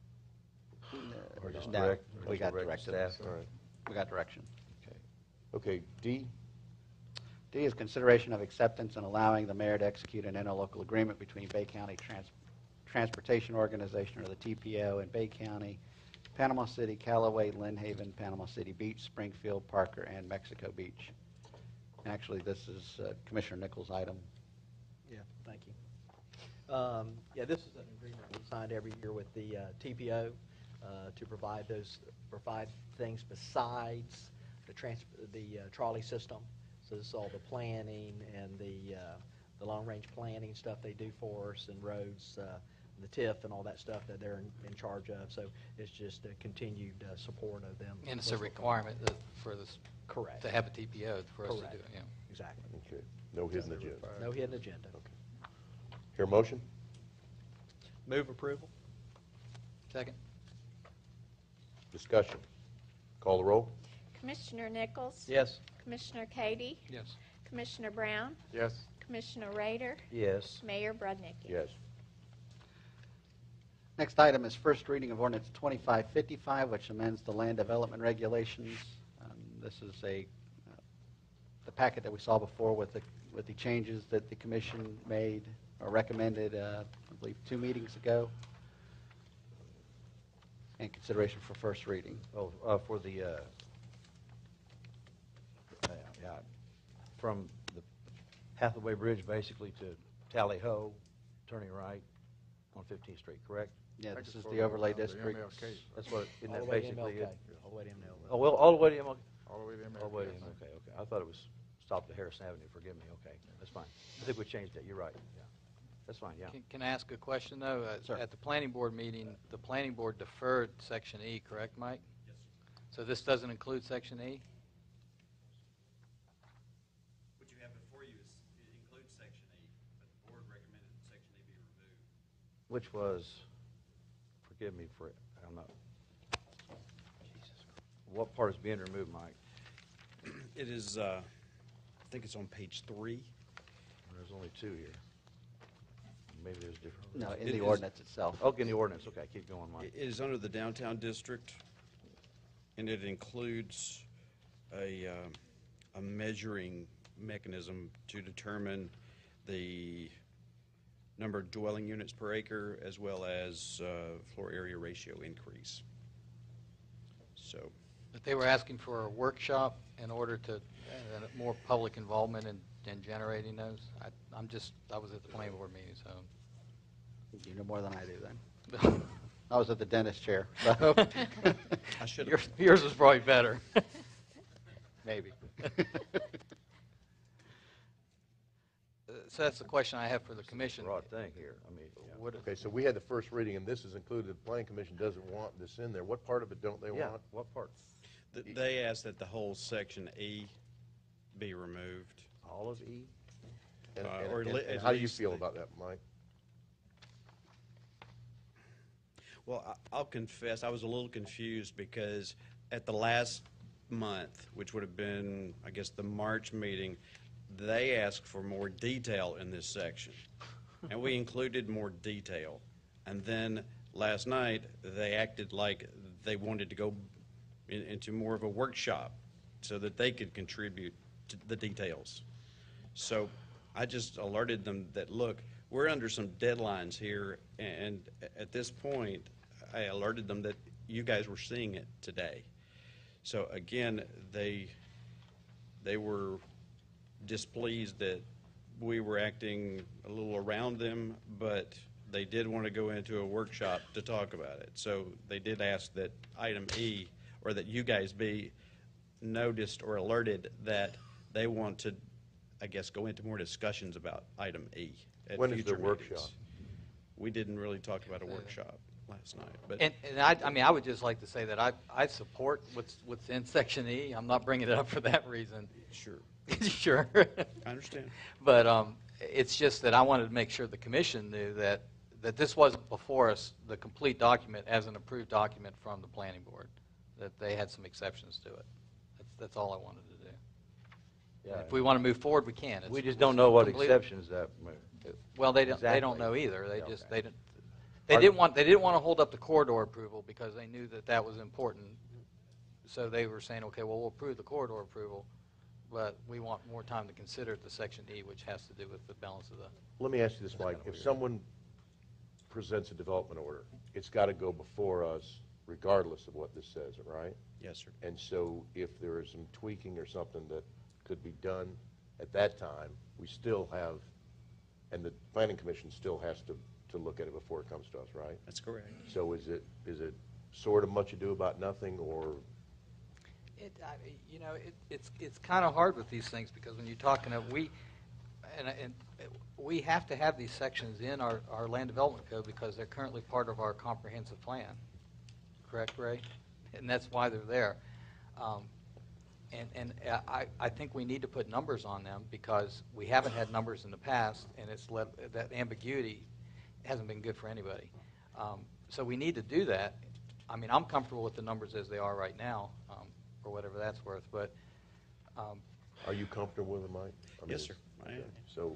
Or just No, direct? we got direct direction. staff? All right. We got direction. Okay. Okay, D, D is consideration of acceptance and allowing the mayor to execute an interlocal agreement between Bay County Trans- Transportation Organization, or the T P O, and Bay County, Panama City, Callaway, Lynn Haven, Panama City Beach, Springfield, Parker, and Mexico Beach. Actually, this is uh, Commissioner Nichols' item. Yeah, thank you. Um, Yeah, this is an agreement we signed every year with the uh, T P O uh, to provide those, provide things besides the trans, the uh, trolley system. So this is all the planning and the, uh, the long-range planning stuff they do for us, and roads, uh, the T I F and all that stuff that they're in, in charge of. So it's just a continued uh, support of them. And it's a requirement that for this, Correct. to have a T P O for us to Correct. do it, yeah. Exactly. okay, no hidden agenda. No hidden agenda. Here, motion? Move approval? Second? Discussion. Call the roll? Commissioner Nichols? Yes. Commissioner Katie? Yes. Commissioner Brown? Yes. Commissioner Rader? Yes. Mayor Brudnicki? Yes. Next item is first reading of ordinance twenty-five fifty-five, which amends the land development regulations. Um, This is a, uh, the packet that we saw before with the, with the changes that the commission made or recommended, uh, I believe, two meetings ago, and consideration for first reading. Oh, uh, for the, uh, yeah, yeah, from the Hathaway Bridge basically to Tally Ho, turning right on fifteenth Street, correct? Yeah, I this just is voted the overlay on the district. M L K. That's what, isn't All that the way to basically M L K. it? All the way to M L K. Oh, well, all the way to M L K? All the way to M L K. All the way to, okay, okay. I thought it was stopped at Harrison Avenue, forgive me, okay, that's fine. I think we changed that, you're right, yeah. That's fine, yeah. Can, can I ask a question, though? Uh, Sir. At the planning board meeting, the planning board deferred section E, correct, Mike? Yes. So this doesn't include section E? What you have before you is, it includes section E, but the board recommended that section E be removed. Which was, forgive me for, I'm not, Jesus. What part is being removed, Mike? It is, uh, I think it's on page three. There's only two here. Maybe there's different. No, in It the is- ordinance itself. Okay, in the ordinance, okay, keep going, Mike. It is under the downtown district, and it includes a, um, a measuring mechanism to determine the number of dwelling units per acre as well as uh, floor area ratio increase. So, But they were asking for a workshop in order to, uh, more public involvement in, in generating those. I, I'm just, I was at the planning board meeting, so. You know more than I do then. I was at the dentist chair, so. I should Yours, have. yours is probably better. Maybe. Uh, So that's the question I have for the commission. Broad thing here, I mean, yeah. What- Okay, so we had the first reading, and this is included. The planning commission doesn't want this in there. What part of it don't they Yeah, want? what part? Th- They asked that the whole section E be removed. All of E? And, Uh, and- or and- li- and at how do you least feel the- about that, Mike? Well, I- I'll confess, I was a little confused because at the last month, which would have been, I guess, the March meeting, they asked for more detail in this section. And we included more detail. And then last night, they acted like they wanted to go in- into more of a workshop so that they could contribute to the details. So I just alerted them that, look, we're under some deadlines here, and at this point, I alerted them that you guys were seeing it today. So again, they, they were displeased that we were acting a little around them, but they did want to go into a workshop to talk about it. So they did ask that item E, or that you guys be noticed or alerted that they want to, I guess, go into more discussions about item E at When is the future workshop? meetings. We didn't really talk about a workshop last night, but. And, and I, I mean, I would just like to say that I, I support what's, what's in Section E. I'm not bringing it up for that reason. Sure. Sure. I understand. But um, it's just that I wanted to make sure the commission knew that, that this wasn't before us, the complete document as an approved document from the planning board, that they had some exceptions to it. That's, that's all I wanted to do. Yeah. If we want to move forward, we can. It's- We just it's don't know what complete- exceptions that. Well, they don't, they don't Exactly. know either. They Yeah, just, okay. they didn't, they didn't want, they didn't want to hold up the corridor approval because they knew that that was important. So they were saying, okay, well, we'll approve the corridor approval, but we want more time to consider the Section E, which has to do with the balance of the. Let me ask you this, Mike. If someone presents a development order, it's got to go before us regardless of what this says, right? Yes, sir. And so if there is some tweaking or something that could be done at that time, we still have, and the planning commission still has to, to look at it before it comes to us, right? That's correct. So is it, is it sort of much ado about nothing, or? It, I, you know, it, it's it's kind of hard with these things because when you're talking of we, and, and we have to have these sections in our, our land development code because they're currently part of our comprehensive plan. Correct, Ray? And that's why they're there. Um, and and I, I think we need to put numbers on them because we haven't had numbers in the past, and it's led, that ambiguity hasn't been good for anybody. Um, so we need to do that. I mean, I'm comfortable with the numbers as they are right now. Um, or whatever that's worth, but... Um, Are you comfortable with it, Mike? I mean, Yes, sir. I am. okay. So,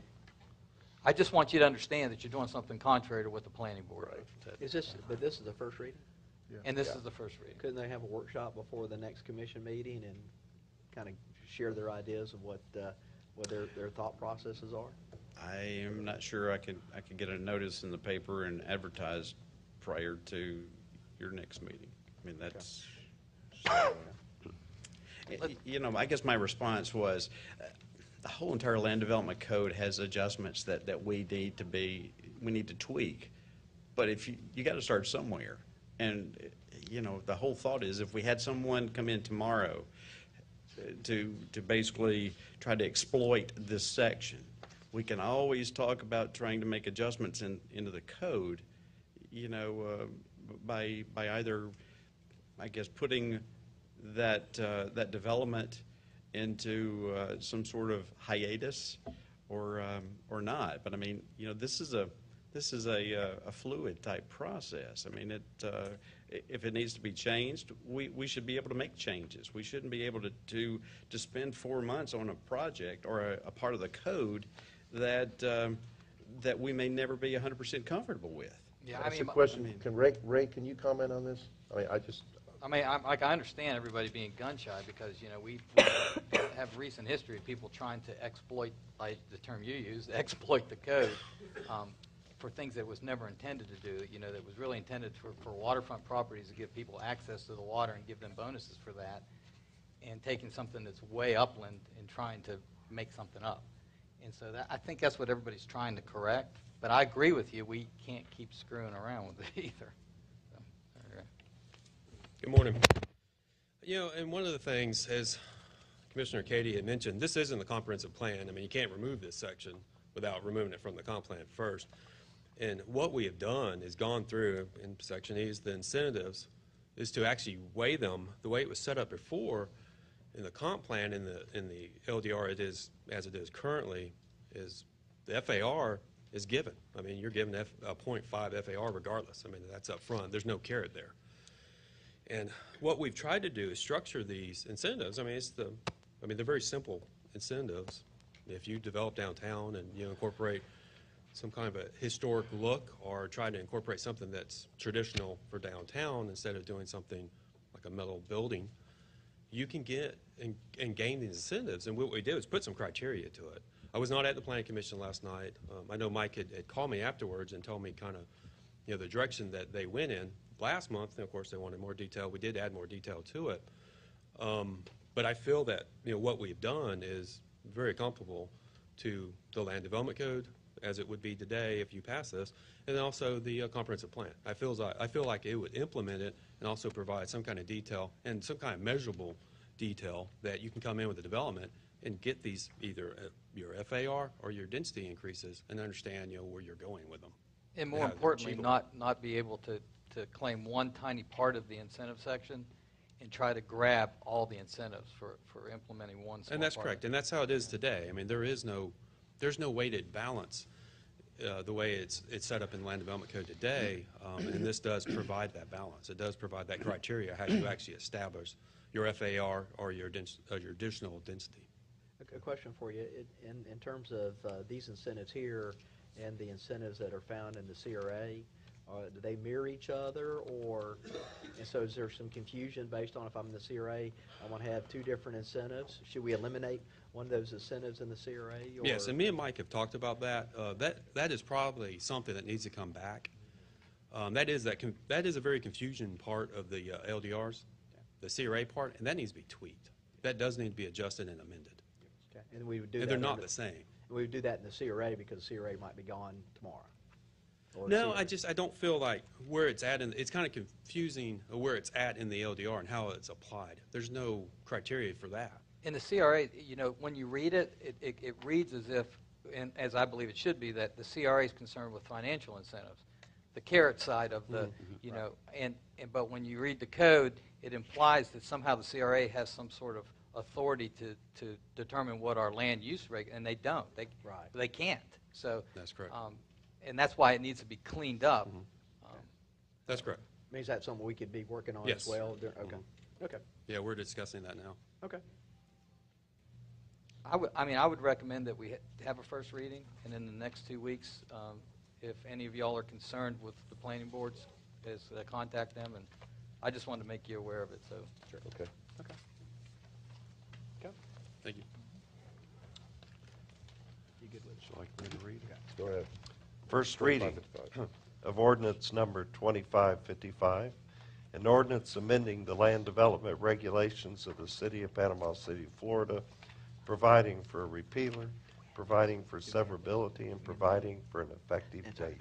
I just want you to understand that you're doing something contrary to what the planning board... said. Is this, but this is the first reading? And this Yeah. is the first reading. Couldn't they have a workshop before the next commission meeting and kind of share their ideas of what, uh, what their, their thought processes are? I am not sure I could, I could get a notice in the paper and advertise prior to your next meeting. I mean, that's, Y- you know, I guess my response was, uh, the whole entire land development code has adjustments that, that we need to be, we need to tweak. But if you, you got to start somewhere. And, uh, you know, the whole thought is if we had someone come in tomorrow uh, to, to basically try to exploit this section, we can always talk about trying to make adjustments in, into the code, you know, uh, by, by either, I guess, putting that, uh, that development into uh, some sort of hiatus or, um, or not. But I mean, you know, this is a, this is a, uh, a fluid type process. I mean, it, uh, i- if it needs to be changed, we, we should be able to make changes. We shouldn't be able to, to, to spend four months on a project or a, a part of the code that, um, that we may never be one hundred percent comfortable with. Yeah, I that's mean, a question. I mean- Can Ray, Ray, can you comment on this? I mean, I just, I mean, I'm, like, I understand everybody being gun shy because, you know, we, we have recent history of people trying to exploit, by the term you used, exploit the code um, for things that was never intended to do, you know, that was really intended for, for waterfront properties to give people access to the water and give them bonuses for that, and taking something that's way upland and trying to make something up. And so that, I think that's what everybody's trying to correct. But I agree with you, we can't keep screwing around with it either. So, all right. Good morning. You know, and one of the things, as Commissioner Katie had mentioned, this isn't the comprehensive plan. I mean, you can't remove this section without removing it from the comp plan first. And what we have done is gone through, in Section E, is the incentives, is to actually weigh them the way it was set up before in the comp plan. In the in the L D R, it is as it is currently. Is the F A R is given. I mean, you're given F, a point five F A R regardless. I mean, that's up front. There's no carrot there. And what we've tried to do is structure these incentives. I mean, it's the, I mean, they're very simple incentives. If you develop downtown and you incorporate some kind of a historic look or try to incorporate something that's traditional for downtown instead of doing something like a metal building, you can get and, and gain these incentives. And what we did was put some criteria to it. I was not at the Planning Commission last night. Um, I know Mike had, had called me afterwards and told me kind of, you know, the direction that they went in last month. And of course, they wanted more detail. We did add more detail to it. Um, but I feel that, you know, what we've done is very comparable to the Land Development Code as it would be today if you pass this, and also the uh, comprehensive plan. I feel, I feel like it would implement it and also provide some kind of detail and some kind of measurable detail that you can come in with the development and get these either uh, your F A R or your density increases and understand, you know, where you're going with them. And more how they're importantly, achievable. not, not be able to, to claim one tiny part of the incentive section and try to grab all the incentives for, for implementing one small And that's part. correct, and that's how it is today. I mean, there is no, there's no weighted balance uh, the way it's it's set up in the Land Development Code today, um, and this does provide that balance. It does provide that criteria how you actually establish your F A R or your dens uh, your additional density. A, a question for you, It- in, in terms of uh, these incentives here and the incentives that are found in the C R A, uh, do they mirror each other, or, and so is there some confusion based on if I'm in the C R A, I want to have two different incentives? Should we eliminate one of those incentives in the C R A? Or? Yes, and me and Mike have talked about that. Uh, that that is probably something that needs to come back. Um, that is that con that is a very confusing part of the uh, L D Rs, the C R A part, and that needs to be tweaked. That does need to be adjusted and amended. Okay. And we would do And that they're in not the same. We would do that in the C R A because the C R A might be gone tomorrow. Or No, C R A. I just I don't feel like where it's at, in, it's kind of confusing where it's at in the L D R and how it's applied. There's no criteria for that. In the C R A, you know, when you read it, it, it, it reads as if, and as I believe it should be, that the C R A is concerned with financial incentives, the carrot side of the, Mm-hmm. you know, and, and but when you read the code, it implies that somehow the C R A has some sort of authority to, to determine what our land use reg, and they don't. They right. They can't. So that's correct. Um, and that's why it needs to be cleaned up. Mm-hmm. Um, That's correct. Means that's something we could be working on Yes. as well? dur- Okay. Okay. Yeah, we're discussing that now. Okay. I would, I mean, I would recommend that we ha- have a first reading, and in the next two weeks, um, if any of y'all are concerned with the planning boards, is uh, contact them, and I just wanted to make you aware of it, so. Sure. Okay. Okay. Okay. Thank you. You good with it? Would you like me to read it? Go ahead. First reading of ordinance number twenty-five fifty-five, an ordinance amending the land development regulations of the city of Panama City, Florida, providing for a repealer, providing for severability, and providing for an effective date.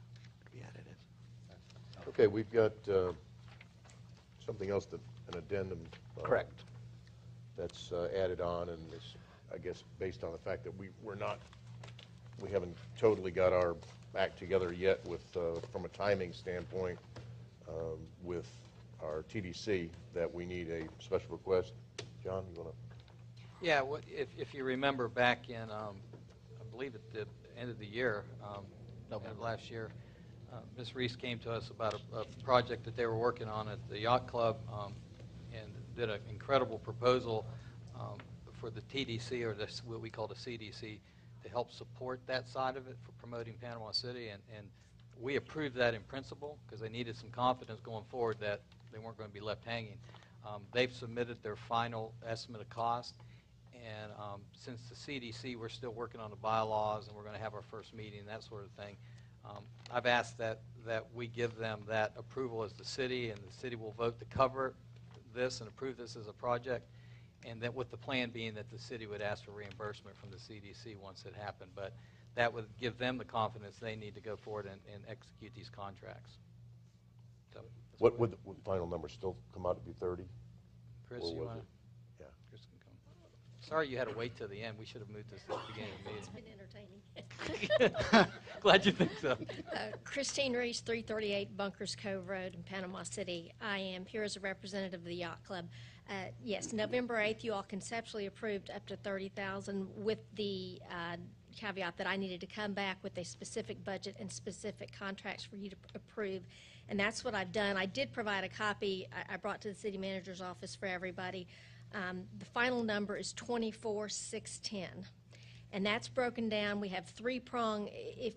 Okay, we've got uh, something else, that an addendum. uh, Correct. That's uh, added on, and it's, I guess, based on the fact that we, we're not, we haven't totally got our act together yet with, uh, from a timing standpoint, um, with our T D C, that we need a special request. John, you want to? Yeah, what, if, if you remember back in, um, I believe at the end of the year, um, November last year, uh, Miz Reese came to us about a, a project that they were working on at the yacht club, um, and did an incredible proposal um, for the T D C, or this, what we call the C D C, to help support that side of it for promoting Panama City, and, and we approved that in principle because they needed some confidence going forward that they weren't going to be left hanging. Um, they've submitted their final estimate of cost, and um, since the C D C, we're still working on the bylaws, and we're going to have our first meeting, that sort of thing. Um, I've asked that, that we give them that approval as the city, and the city will vote to cover this and approve this as a project, and that with the plan being that the city would ask for reimbursement from the C D C once it happened. But that would give them the confidence they need to go forward and, and execute these contracts. So, that's What would the would the final number still come out to be thirty? Chris, Or you was want it? Yeah. Chris can come. Sorry you had to wait till the end. We should have moved this at the beginning of the meeting. It's been entertaining. Glad you think so. Uh, Christine Reese, three thirty-eight Bunkers Cove Road in Panama City. I am here as a representative of the Yacht Club. Uh, Yes, November eighth, you all conceptually approved up to thirty thousand dollars with the uh, caveat that I needed to come back with a specific budget and specific contracts for you to approve, and that's what I've done. I did provide a copy I, I brought to the city manager's office for everybody. Um, the final number is twenty-four six ten, and that's broken down. We have three prong. If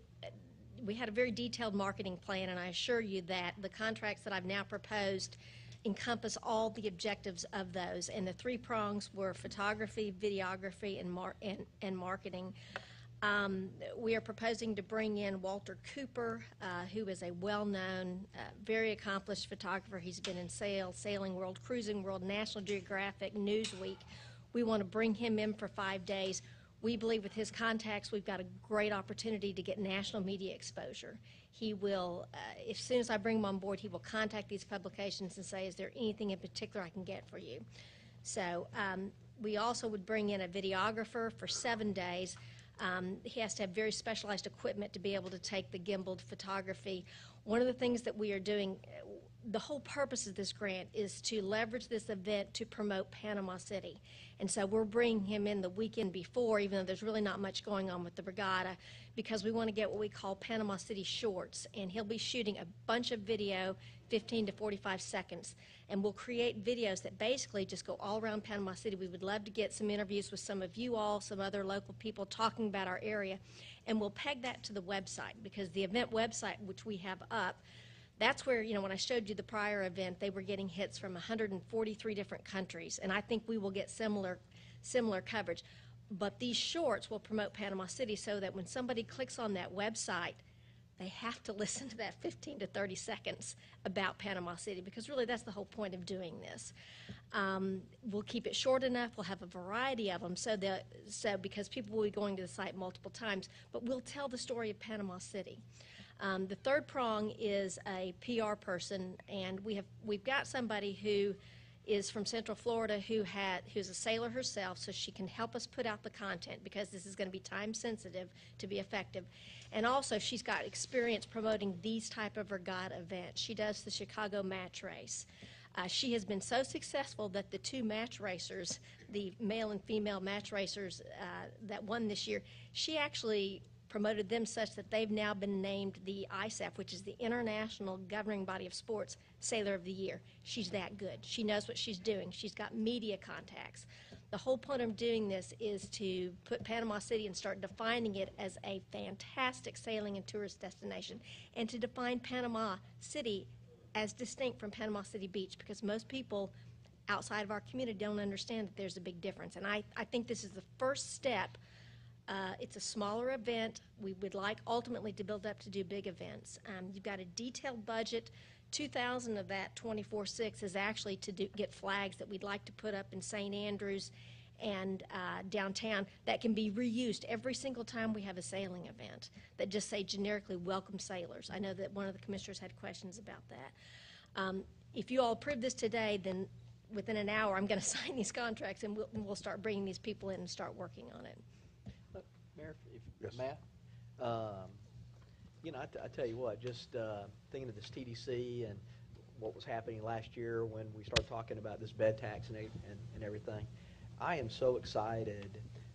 we had a very detailed marketing plan, and I assure you that the contracts that I've now proposed encompass all the objectives of those. And the three prongs were photography, videography, and, mar and, and marketing. Um, we are proposing to bring in Walter Cooper, uh, who is a well-known, uh, very accomplished photographer. He's been in Sail, Sailing World, Cruising World, National Geographic, Newsweek. We want to bring him in for five days. We believe with his contacts, we've got a great opportunity to get national media exposure. He will, uh, as soon as I bring him on board, he will contact these publications and say, is there anything in particular I can get for you? So um, we also would bring in a videographer for seven days. Um, he has to have very specialized equipment to be able to take the gimbaled photography. One of the things that we are doing, the whole purpose of this grant is to leverage this event to promote Panama City. And so we're bringing him in the weekend before, even though there's really not much going on with the regatta, because we want to get what we call Panama City shorts. And he'll be shooting a bunch of video, fifteen to forty-five seconds. And we'll create videos that basically just go all around Panama City. We would love to get some interviews with some of you all, some other local people talking about our area. And we'll peg that to the website, because the event website, which we have up, that's where, you know, when I showed you the prior event, they were getting hits from one hundred forty-three different countries, and I think we will get similar, similar coverage. But these shorts will promote Panama City so that when somebody clicks on that website, they have to listen to that fifteen to thirty seconds about Panama City, because really that's the whole point of doing this. Um, we'll keep it short enough. We'll have a variety of them so that, so because people will be going to the site multiple times, but we'll tell the story of Panama City. Um, the third prong is a P R person, and we have we've got somebody who is from Central Florida who had who's a sailor herself, so she can help us put out the content, because this is going to be time sensitive to be effective. And also, she's got experience promoting these type of regatta events. She does the Chicago match race. Uh, she has been so successful that the two match racers, the male and female match racers uh, that won this year, she actually promoted them such that they've now been named the I S A F, which is the International Governing Body of Sports Sailor of the Year. She's that good. She knows what she's doing. She's got media contacts. The whole point of doing this is to put Panama City and start defining it as a fantastic sailing and tourist destination, and to define Panama City as distinct from Panama City Beach, because most people outside of our community don't understand that there's a big difference. And I, I think this is the first step. Uh, it's a smaller event. We would like ultimately to build up to do big events. Um, you've got a detailed budget. two thousand of that twenty-four six is actually to do, get flags that we'd like to put up in Saint Andrews and uh, downtown that can be reused every single time we have a sailing event, that just say generically welcome sailors. I know that one of the commissioners had questions about that. Um, if you all approve this today, then within an hour I'm going to sign these contracts, and we'll, we'll start bringing these people in and start working on it. Mayor, if, Yes. Matt, um, you know, I, t I tell you what, just uh, thinking of this T D C and what was happening last year when we started talking about this bed tax and, and, and everything, I am so excited,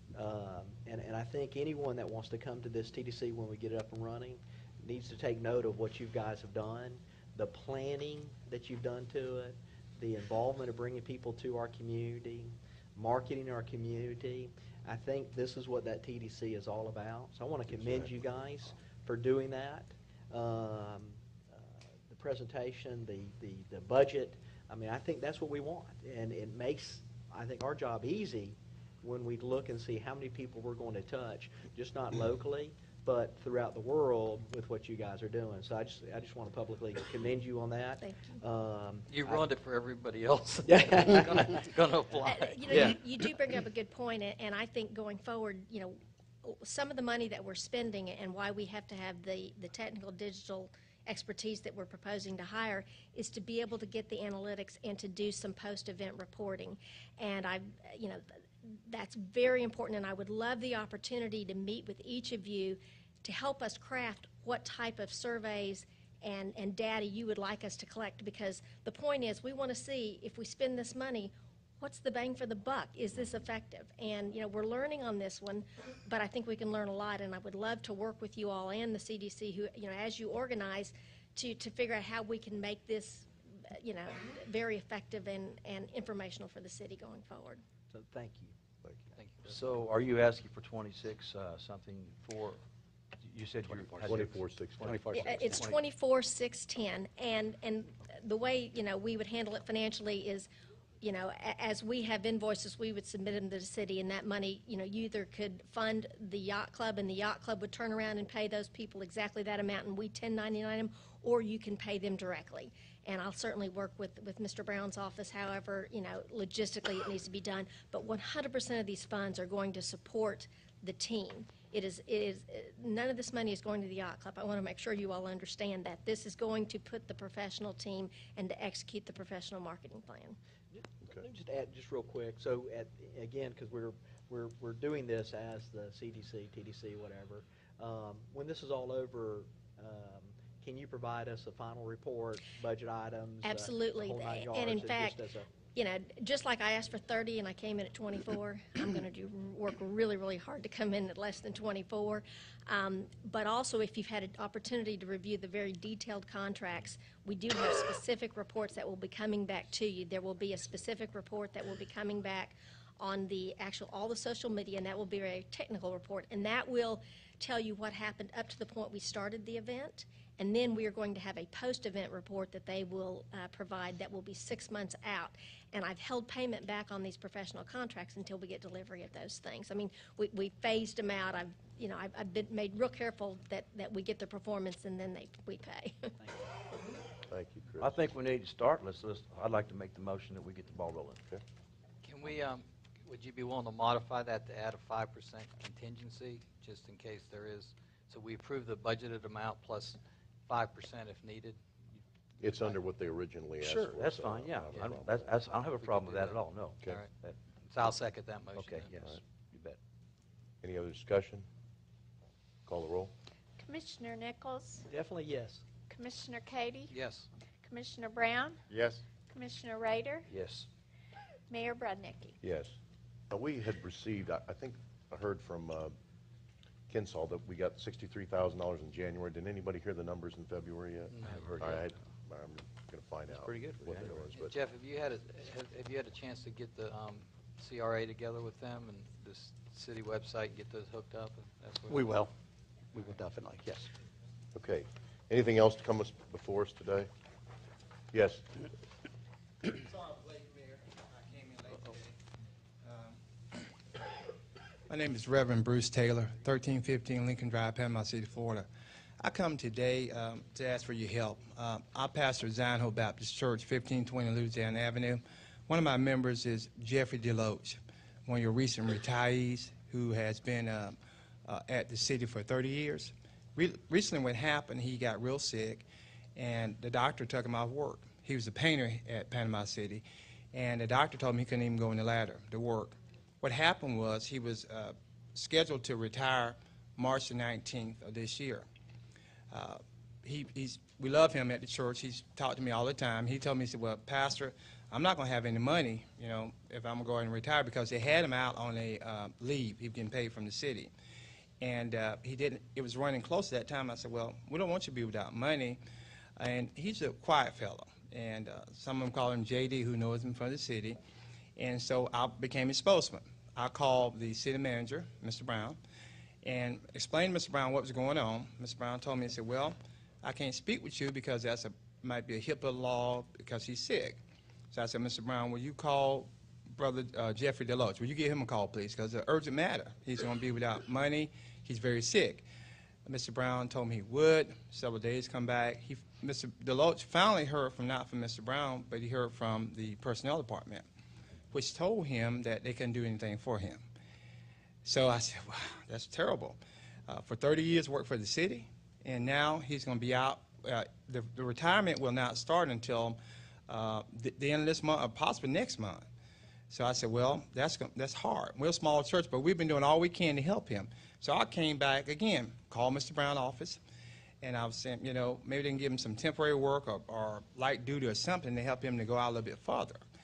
um, and, and I think anyone that wants to come to this T D C when we get it up and running needs to take note of what you guys have done, the planning that you've done to it, the involvement of bringing people to our community, marketing our community. I think this is what that T D C is all about. So I want to commend you guys for doing that. Um, uh, the presentation, the, the, the budget, I mean, I think that's what we want. And it makes, I think, our job easy when we look and see how many people we're going to touch, just not locally, but throughout the world with what you guys are doing. So I just, I just want to publicly commend you on that. Thank you. Um, You I- ruined it for everybody else. Yeah. Going to apply. Uh, You know, Yeah. you, you do bring up a good point, and, and I think going forward, you know, some of the money that we're spending and why we have to have the, the technical digital expertise that we're proposing to hire is to be able to get the analytics and to do some post-event reporting. And I, you know, that's very important, and I would love the opportunity to meet with each of you to help us craft what type of surveys and, and data you would like us to collect, because the point is we want to see if we spend this money, what's the bang for the buck? Is this effective? And, you know, we're learning on this one, but I think we can learn a lot, and I would love to work with you all and the C D C, who, you know, as you organize, to, to figure out how we can make this, you know, very effective and, and informational for the city going forward. So thank you. Thank you. Thank you. So are you asking for twenty-six, uh, something for, you said you had. Twenty-four six ten. Yeah, It's twenty-four, six, ten, and, and the way, you know, we would handle it financially is, you know, a- as we have invoices, we would submit them to the city, and that money, you know, you either could fund the yacht club, and the yacht club would turn around and pay those people exactly that amount, and we ten ninety-nine them, or you can pay them directly. And I'll certainly work with, with Mister Brown's office, however, you know, logistically it needs to be done. But one hundred percent of these funds are going to support the team. It is, it is, uh, none of this money is going to the yacht club. I want to make sure you all understand that. This is going to put the professional team and to execute the professional marketing plan. Let me just add, just real quick, so at, again, because we're, we're, we're doing this as the C D C, T D C, whatever, um, when this is all over, um, can you provide us a final report, budget items? uh, Absolutely. the whole nine And in yards, fact, just as a- you know, just like I asked for thirty and I came in at twenty-four, I'm going to do, work really, really hard to come in at less than twenty-four. Um, But also, if you've had an opportunity to review the very detailed contracts, we do have specific reports that will be coming back to you. There will be a specific report that will be coming back on the actual, all the social media, and that will be a very technical report. And that will tell you what happened up to the point we started the event. And then we are going to have a post-event report that they will uh, provide that will be six months out. And I've held payment back on these professional contracts until we get delivery of those things. I mean, we, we phased them out. I've, you know, I've, I've been made real careful that, that we get the performance and then they, we pay. Thank you, Chris. I think we need to start, let's, let's, I'd like to make the motion that we get the ball rolling. Okay. Can we, um, would you be willing to modify that to add a five percent contingency, just in case there is? So we approve the budgeted amount plus five percent if needed? It's under what they originally asked for. Sure, that's so fine, yeah. I don't have a I problem. don't, that's, that's, I don't have a We problem can with do that that. at all, no. Okay. All right. That- So I'll second that motion. Okay, then. yes, you bet. Any other discussion? Call the roll. Commissioner Nichols, Definitely yes. Commissioner Katie, Yes. Commissioner Brown, Yes. Commissioner Rader, Yes. Mayor Brudnicki. Yes. Now, we had received, I I think I heard from uh, Kinsall that we got sixty-three thousand dollars in January. Did anybody hear the numbers in February yet? I haven't heard All yet. right, I'm going to find out. pretty good for what that January. was, but- Jeff, have you had a, have, have you had a chance to get the, um, C R A together with them and this city website, get those hooked up? and that's what- We will. We will definitely, yes. Okay. Anything else to come us- before us today? Yes. Sorry I was late, Mayor. I came in late today. Um, My name is Reverend Bruce Taylor, thirteen fifteen Lincoln Drive, Panama City, Florida. I come today um, to ask for your help. Um, I pastor Zion Hope Baptist Church, fifteen twenty Louisiana Avenue. One of my members is Jeffrey Deloach, one of your recent retirees who has been um, uh, at the city for thirty years. Re- recently what happened, he got real sick, and the doctor took him off work. He was a painter at Panama City, and the doctor told him he couldn't even go in the ladder to work. What happened was he was uh, scheduled to retire March the nineteenth of this year. Uh, he, he's, we love him at the church. He's talked to me all the time. He told me, he said, well, Pastor, I'm not going to have any money, you know, if I'm going to go and retire, because they had him out on a uh, leave. He was getting paid from the city. And uh, he didn't, it was running close to that time. I said, well, we don't want you to be without money. And he's a quiet fellow. And uh, some of them call him J D, who knows him from the city. And so I became his spokesman. I called the city manager, Mister Brown, and explained to Mister Brown what was going on. Mister Brown told me, he said, well, I can't speak with you because that's a, might be a HIPAA law because he's sick. So I said, Mister Brown, will you call Brother uh, Jeffrey Deloach? Will you give him a call, please? Because it's an urgent matter. He's going to be without money. He's very sick. Mister Brown told me he would. Several days come back. He, Mister Deloach finally heard from, not from Mister Brown, but he heard from the personnel department, which told him that they couldn't do anything for him. So I said, wow, that's terrible. Uh, for thirty years, worked for the city, and now he's going to be out. Uh, the, the retirement will not start until uh, the, the end of this month, or possibly next month. So I said, well, that's, that's hard. We're a small church, but we've been doing all we can to help him. So I came back again, called Mister Brown's office, and I was saying, you know, maybe they can give him some temporary work or, or light duty or something to help him to go out a little bit farther.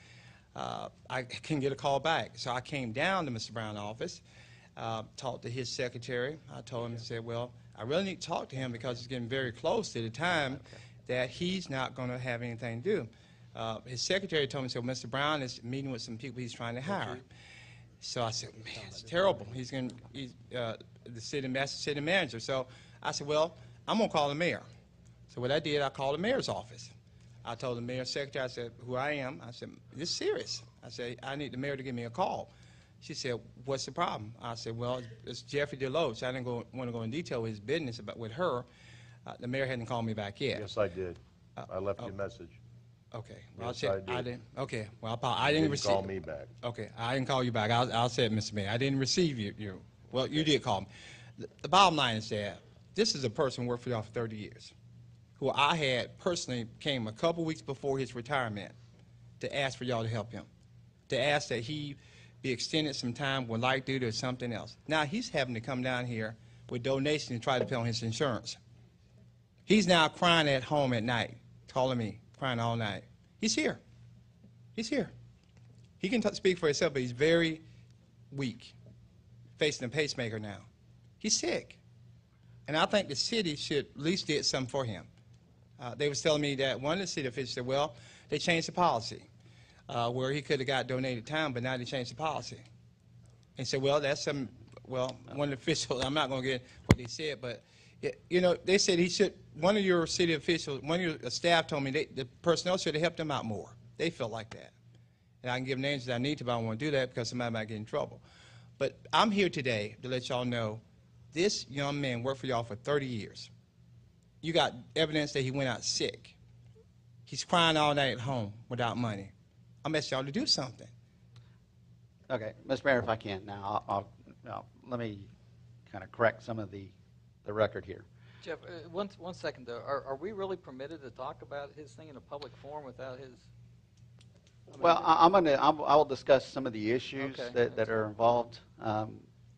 uh, I couldn't get a call back. So I came down to Mister Brown's office, uh, talked to his secretary. I told him, I said, well, I really need to talk to him because it's getting very close to the time that he's not going to have anything to do. Uh, his secretary told me, so Mister Brown is meeting with some people he's trying to hire. So I said, man, it's terrible. He's going to, he's uh, the city, that's the city manager. So I said, well, I'm going to call the mayor. So what I did, I called the mayor's office. I told the mayor's secretary, I said, who I am. I said, this is serious. I said, I need the mayor to give me a call. She said, what's the problem? I said, well, it's, it's Jeffrey Deloach. I didn't go, want to go in detail with his business about with her. Uh, the mayor hadn't called me back yet. Yes, I did. Uh, I left oh. you a message. Okay. Well, Yes, I, said, I I did. didn't. Okay. Well, I, I You didn't didn't receive. call me back. Okay. I didn't call you back. I'll, I'll say it, Mister Mayor. I didn't receive you. you well, you did call me. The, the bottom line is that this is a person who worked for y'all for thirty years, who I had personally came a couple weeks before his retirement to ask for y'all to help him, to ask that he be extended some time with light duty or something else. Now he's having to come down here with donations to try to pay on his insurance. He's now crying at home at night, calling me, crying all night. He's here. He's here. He can t- speak for himself, but he's very weak, facing a pacemaker now. He's sick. And I think the city should at least did something for him. Uh, they was telling me that one of the city officials said, well, they changed the policy uh, where he could have got donated time, but now they changed the policy. And said, well, that's some, well, one of the officials, I'm not going to get what they said, but, it, you know, they said he should, one of your city officials, one of your staff told me they, the personnel should have helped him out more. They felt like that. And I can give names that I need to, but I don't want to do that because somebody might get in trouble. But I'm here today to let y'all know this young man worked for y'all for thirty years. You got evidence that he went out sick. He's crying all night at home without money. I'm asking y'all to do something. Okay, Mister Mayor, if I can now, I'll, I'll, now, let me kind of correct some of the, the record here. Jeff, uh, one, one second though. Are, are we really permitted to talk about his thing in a public forum without his? I mean, Well, I- I'm going to, I will discuss some of the issues Okay, that, that are involved, um,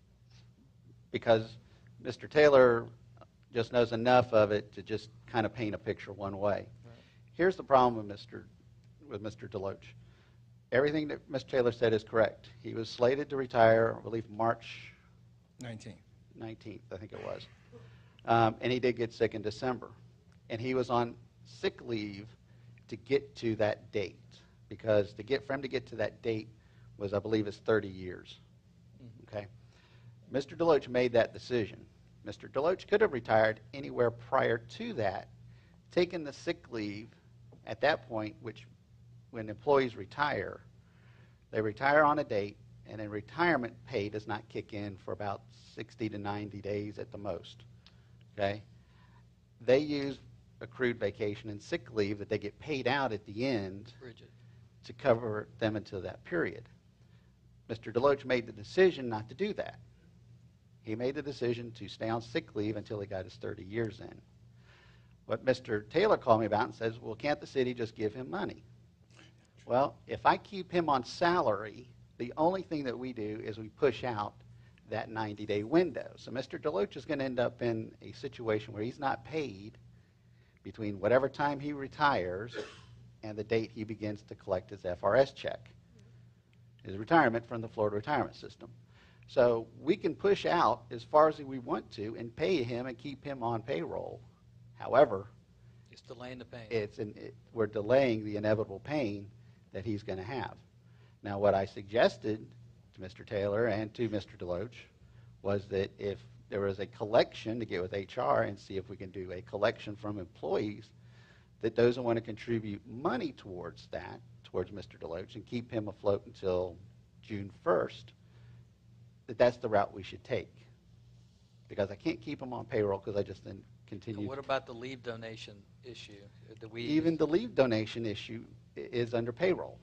because Mister Taylor just knows enough of it to just kind of paint a picture one way. Right. Here's the problem with Mister with Mister Deloach. Everything that Mister Taylor said is correct. He was slated to retire, I believe, March nineteen. nineteenth, I think it was. Um, and he did get sick in December. And he was on sick leave to get to that date, because to get for him to get to that date was, I believe, is thirty years. Okay. Mister Deloach made that decision. Mister Deloach could have retired anywhere prior to that, taken the sick leave at that point, which when employees retire, they retire on a date, and then retirement pay does not kick in for about sixty to ninety days at the most. Okay? They use accrued vacation and sick leave that they get paid out at the end Bridget. to cover them until that period. Mister Deloach made the decision not to do that. He made the decision to stay on sick leave until he got his thirty years in. What Mister Taylor called me about and says, well, can't the city just give him money? Well, if I keep him on salary, the only thing that we do is we push out that ninety-day window. So Mister Deloach is going to end up in a situation where he's not paid between whatever time he retires and the date he begins to collect his F R S check, his retirement from the Florida retirement system. So we can push out as far as we want to and pay him and keep him on payroll. However, It's delaying the pain. it's an, it, we're delaying the inevitable pain that he's going to have. Now, what I suggested to Mister Taylor and to Mister Deloach was that if there was a collection to get with H R and see if we can do a collection from employees that doesn't want to contribute money towards that, towards Mister Deloach, and keep him afloat until June first, that that's the route we should take. Because I can't keep him on payroll because I just then continue. And what about the leave donation issue? Uh, Do we Even the leave donation issue i- is under payroll.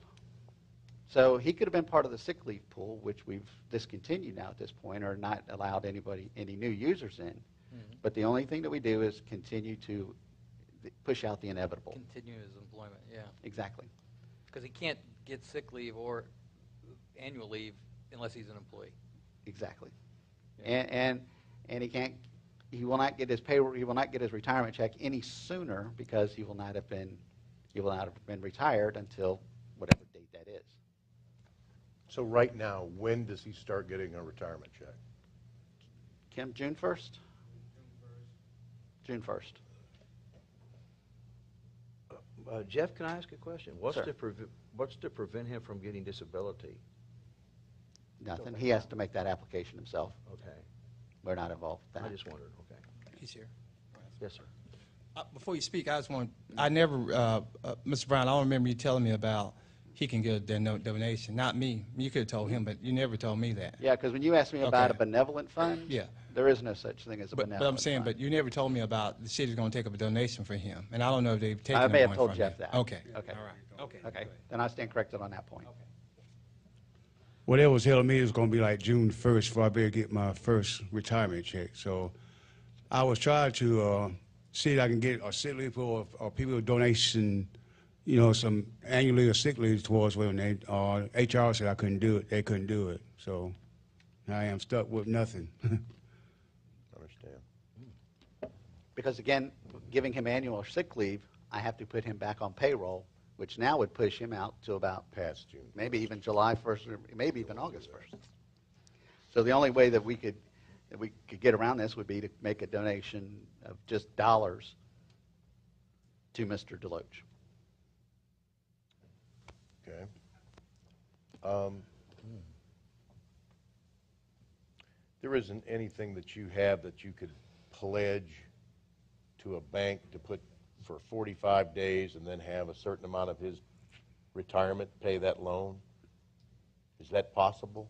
So he could have been part of the sick leave pool, which we've discontinued now at this point, or not allowed anybody, any new users in. Mhm. But the only thing that we do is continue to th- push out the inevitable. continue his employment? Yeah, Exactly. because he can't get sick leave or annual leave unless he's an employee. Exactly. And, and, and he can't, he will not get his payroll, he will not get his retirement check any sooner because he will not have been, he will not have been retired until whatever date that is. So right now, when does he start getting a retirement check? Kim, June first? June first. Uh, Jeff, can I ask a question? What's Sure. to prevent, what's to prevent him from getting disability? Nothing. He has to make that application himself. Okay. We're not involved with I that. just wondered, okay. He's here. Yes, sir. Uh, Before you speak, I just want, I never, uh, uh, Mister Brown, I don't remember you telling me about he can get a don- donation, not me. You could have told him, but you never told me that. Yeah, because when you asked me about a Okay. benevolent fund, Yeah. there is no such thing as a But, benevolent but I'm saying, fund. but you never told me about the city's going to take up a donation for him, and I don't know if they've taken I may up have one told from Jeff him. that. Okay. Okay. All right. Okay. Okay, then I stand corrected on that point. What they was telling me is gonna be like June first before I better get my first retirement check. So I was trying to uh, see if I can get a sick leave or, or people donation, you know, some annual leave or sick leave towards when they, uh, H R said I couldn't do it. They couldn't do it. So now I am stuck with nothing. Understand. Because again, giving him annual sick leave, I have to put him back on payroll, which now would push him out to about Past June. maybe even July first, or maybe even August first. So the only way that we could, that we could get around this would be to make a donation of just dollars to Mister Deloach. Okay. Um, There isn't anything that you have that you could pledge to a bank to put for forty-five days and then have a certain amount of his retirement pay that loan? Is that possible?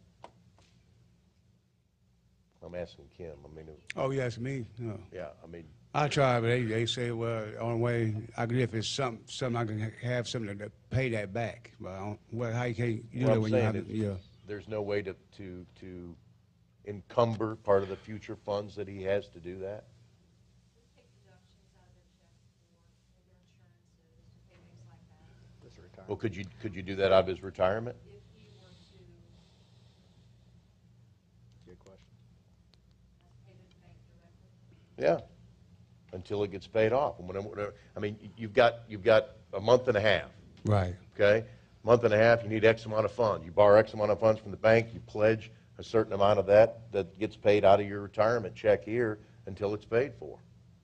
I'm asking Kim. I mean, it- Oh, yes, me? No. yeah, I mean, I try, but they, they say, well, the only way I can, if it's something, something I can ha- have something to pay that back. But I don't, well, how you can't, you what know, I'm when you saying have, is, yeah. there's no way to, to, to encumber part of the future funds that he has to do that? Well, could you, could you do that out of his retirement? Good question. Yeah, until it gets paid off. And whenever- whenever- I mean, you've got, you've got a month and a half, Right. okay? Month and a half, you need X amount of funds. You borrow X amount of funds from the bank, you pledge a certain amount of that, that gets paid out of your retirement check here until it's paid for.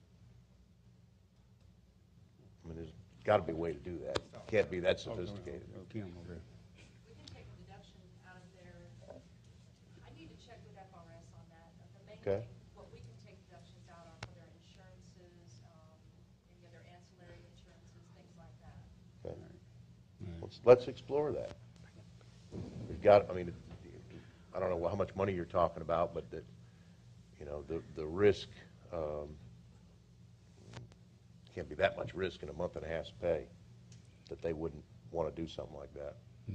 I mean, there's got to be a way to do that. Can't be that sophisticated. Kim over there. We can take a deduction out of their, I need to check with F R S on that. The main Okay. thing, what we can take deductions out of are their insurances, um, any other ancillary insurances, things like that. Okay. Let's, let's explore that. We've got, I mean, I don't know how much money you're talking about, but that, you know, the, the risk, um, can't be that much risk in a month and a half's pay that they wouldn't want to do something like that.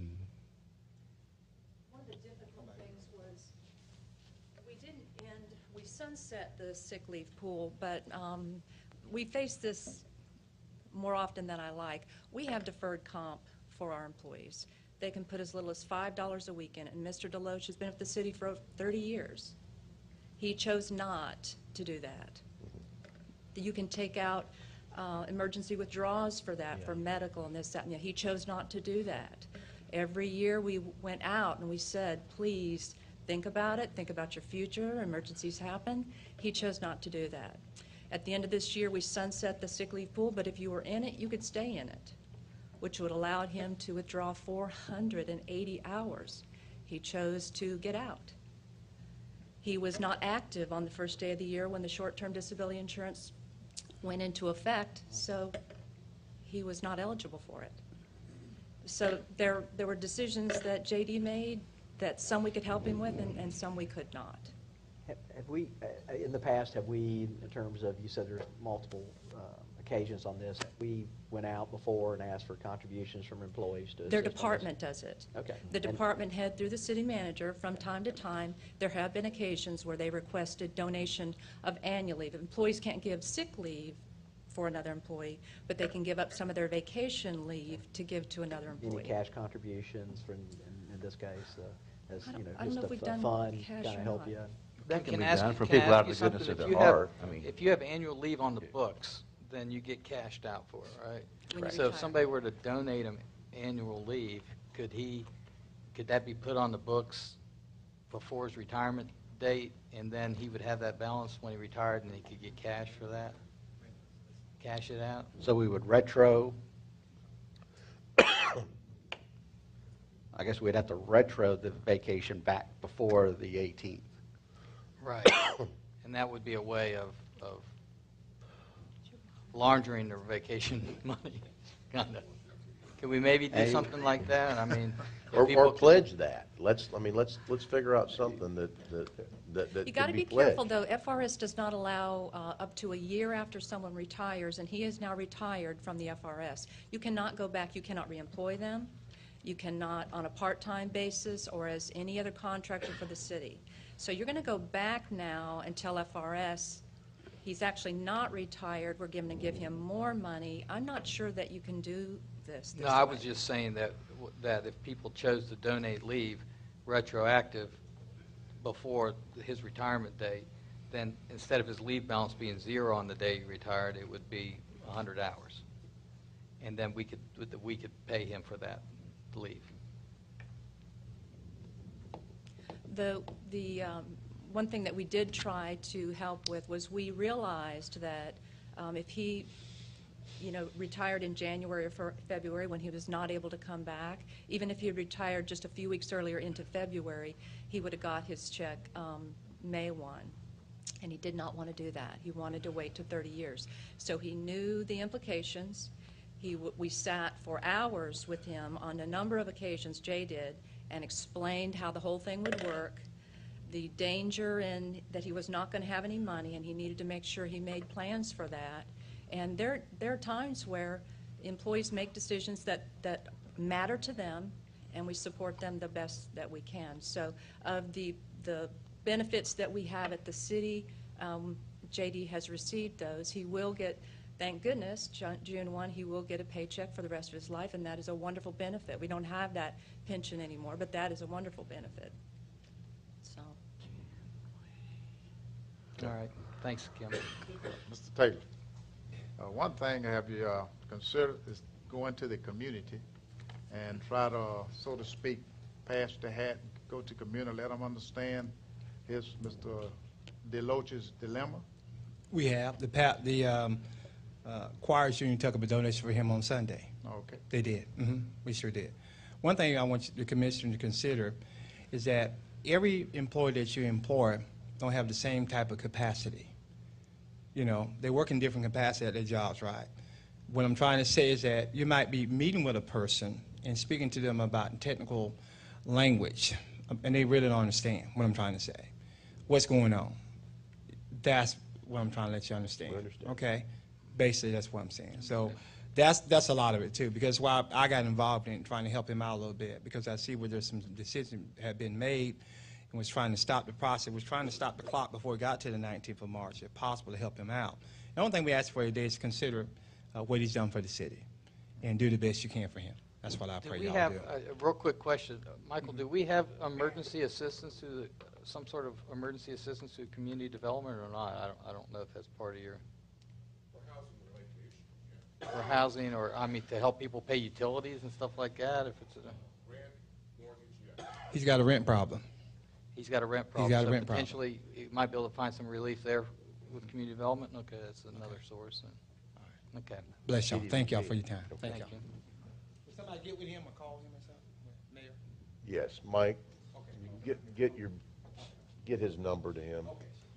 One of the difficult things was, we didn't end, we sunset the sick leave pool, but um, we face this more often than I like. We have deferred comp for our employees. They can put as little as five dollars a week in it, and Mister Deloach has been with the city for thirty years. He chose not to do that. You can take out uh, emergency withdrawals for that, for medical and this, that, and the. He chose not to do that. Every year we went out and we said, please think about it, think about your future, emergencies happen. He chose not to do that. At the end of this year, we sunset the sick leave pool, but if you were in it, you could stay in it, which would allow him to withdraw four hundred eighty hours. He chose to get out. He was not active on the first day of the year when the short-term disability insurance went into effect, so he was not eligible for it. So there, there were decisions that J D made that some we could help him with and, and some we could not. Have have we, uh, in the past, have we, in terms of, you said there's multiple uh, occasions on this, we went out before and asked for contributions from employees to Their assist on this? department does it. Okay. The And- department head through the city manager, from time to time, there have been occasions where they requested donation of annual leave. Employees can't give sick leave for another employee, but they can give up some of their vacation leave to give to another Any employee. cash contributions from, in, in this case, uh, as, I don't- you know, I don't know just if we've a done fund, cash kind or of help not. you? That can be ask- done for can I people ask out of you the goodness something? of If their you have- heart. I mean, If you have annual leave on the books, then you get cashed out for it, right? When you So if retire. somebody were to donate him annual leave, could he could that be put on the books before his retirement date, and then he would have that balance when he retired, and he could get cash for that? Cash it out? So we would retro, I guess we'd have to retro the vacation back before the eighteenth. Right. And that would be a way of, of laundering their vacation money, kind of. Can we maybe do Hey. something like that? I mean, if Or, people or can- pledge that. Let's, I mean, let's, let's figure out something that, that, that, that You got to can be be pledged. careful, though. F R S does not allow uh, up to a year after someone retires, and he is now retired from the F R S. You cannot go back. You cannot reemploy them. You cannot on a part-time basis or as any other contractor for the city. So you're going to go back now and tell F R S he's actually not retired. We're going to give him more money. I'm not sure that you can do this. this No, I way. was just saying that, that if people chose to donate leave retroactive before his retirement date, then instead of his leave balance being zero on the day he retired, it would be one hundred hours. And then we could, we could pay him for that leave. The, the um, one thing that we did try to help with was we realized that um, if he, you know, retired in January or fer- February when he was not able to come back, even if he had retired just a few weeks earlier into February, he would have got his check um, May first. And he did not want to do that. He wanted to wait to thirty years. So he knew the implications. He w- we sat for hours with him on a number of occasions, Jay did, and explained how the whole thing would work, the danger in that he was not going to have any money, and he needed to make sure he made plans for that. And there, there are times where employees make decisions that, that matter to them, and we support them the best that we can. So of the, the benefits that we have at the city, um, J D has received those. He will get, thank goodness, Ju- June first, he will get a paycheck for the rest of his life, and that is a wonderful benefit. We don't have that pension anymore, but that is a wonderful benefit. So, All right. Thanks, Kim. Mister Taylor, uh, one thing have you uh, considered is go into the community and try to, uh, so to speak, pass the hat, go to community, let them understand his, Mister DeLoach's dilemma? We have. The pa- the um, uh, Choirs Union took up a donation for him on Sunday. Okay. They did. hmm We sure did. One thing I want you- the commissioner to consider is that every employee that you employ don't have the same type of capacity. You know, they work in different capacity at their jobs, right? What I'm trying to say is that you might be meeting with a person and speaking to them about technical language, um, and they really don't understand what I'm trying to say. What's going on? That's what I'm trying to let you understand. Okay? Basically, that's what I'm saying. So that's that's a lot of it, too, because while I got involved in trying to help him out a little bit, because I see where there's some decisions have been made and was trying to stop the process, was trying to stop the clock before it got to the nineteenth of March, if possible, to help him out. The only thing we ask for today is consider uh, what he's done for the city and do the best you can for him. That's what I Do pray we y'all have, do. a a real quick question, Uh, Michael, do we have emergency assistance to, the- some sort of emergency assistance to community development or not? I don't, I don't know if that's part of your. For housing, or, I mean, to help people pay utilities and stuff like that, if it's a. He's got a rent problem. He's got a rent He's problem. got a so rent problem. potentially, you might be able to find some relief there with community development. Okay, that's another source. then. Okay. Bless y'all. Thank y'all for your time. Thank Thank y'all. you. Will somebody get with him or call him or something, Mayor? Yes, Mike, you can get, get your, get his number to him.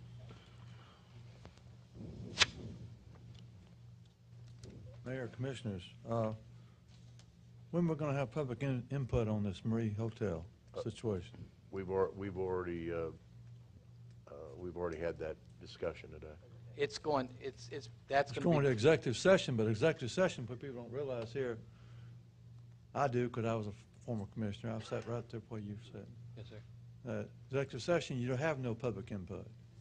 Mayor, Commissioners, uh, when we're going to have public in- input on this Marie Hotel situation? We've, al- we've already, uh, uh, we've already had that discussion today. It's going, it's, it's, that's It's going going to to be. executive session, but executive session, what people don't realize here, I do, because I was a former commissioner, I've sat right there where you've sat. Yes, sir. Uh, Executive session, you don't have no public input.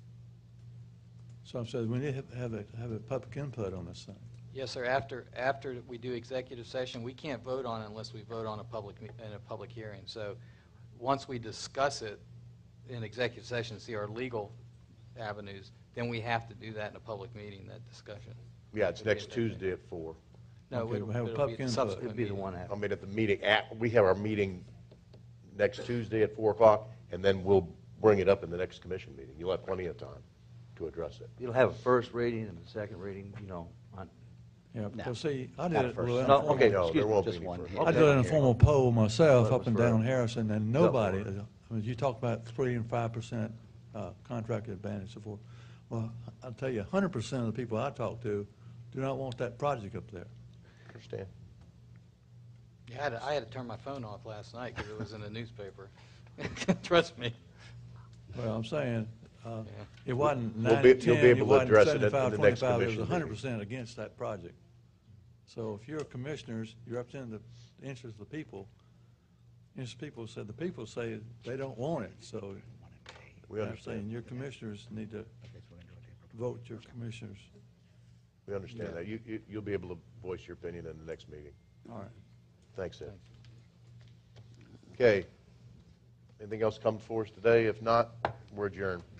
So I'm saying, we need to have- have a, have a public input on this thing. Yes, sir. After, after we do executive session, we can't vote on it unless we vote on a public, me- in a public hearing. So, once we discuss it in executive session, see our legal avenues, then we have to do that in a public meeting, that discussion. Yeah, it's next Tuesday at four. No, Okay, it'll, we'll have a it'll public be the input. subsequent It'd be the meeting. one after. I mean, at the meeting, at, we have our meeting next Tuesday at four o'clock, and then we'll bring it up in the next commission meeting. You'll have plenty of time to address it. You'll have a first reading and a second reading, you know, on. Yeah, No, well, see, I not did a it. first. well, No, informal- okay, No, excuse there me, won't be just any one. first. I Okay. did an informal poll myself Well, it up and was for- down Harrison, and Go nobody, for it. I mean, you talk about three and five percent uh, contracted advantage and so forth. Well, I'll tell you, one hundred percent of the people I talk to do not want that project up there. Understand? Yeah, I had, to, I had to turn my phone off last night because it was in the newspaper. Trust me. Well, I'm saying, uh, Yeah. it wasn't We'll nine be- to you'll ten, be it able to wasn't address it in- in seventy-five, the next twenty-five, it was commission one hundred meeting. percent against that project. So if you're commissioners, you represent the interests of the people, interests of people said, the people say they don't want it, so. We I'm understand. saying your commissioners need to vote your commissioners. We understand that. You, you, you'll be able to voice your opinion in the next meeting. All right. Thanks, Ed. Okay. Anything else come for us today? If not, we're adjourned.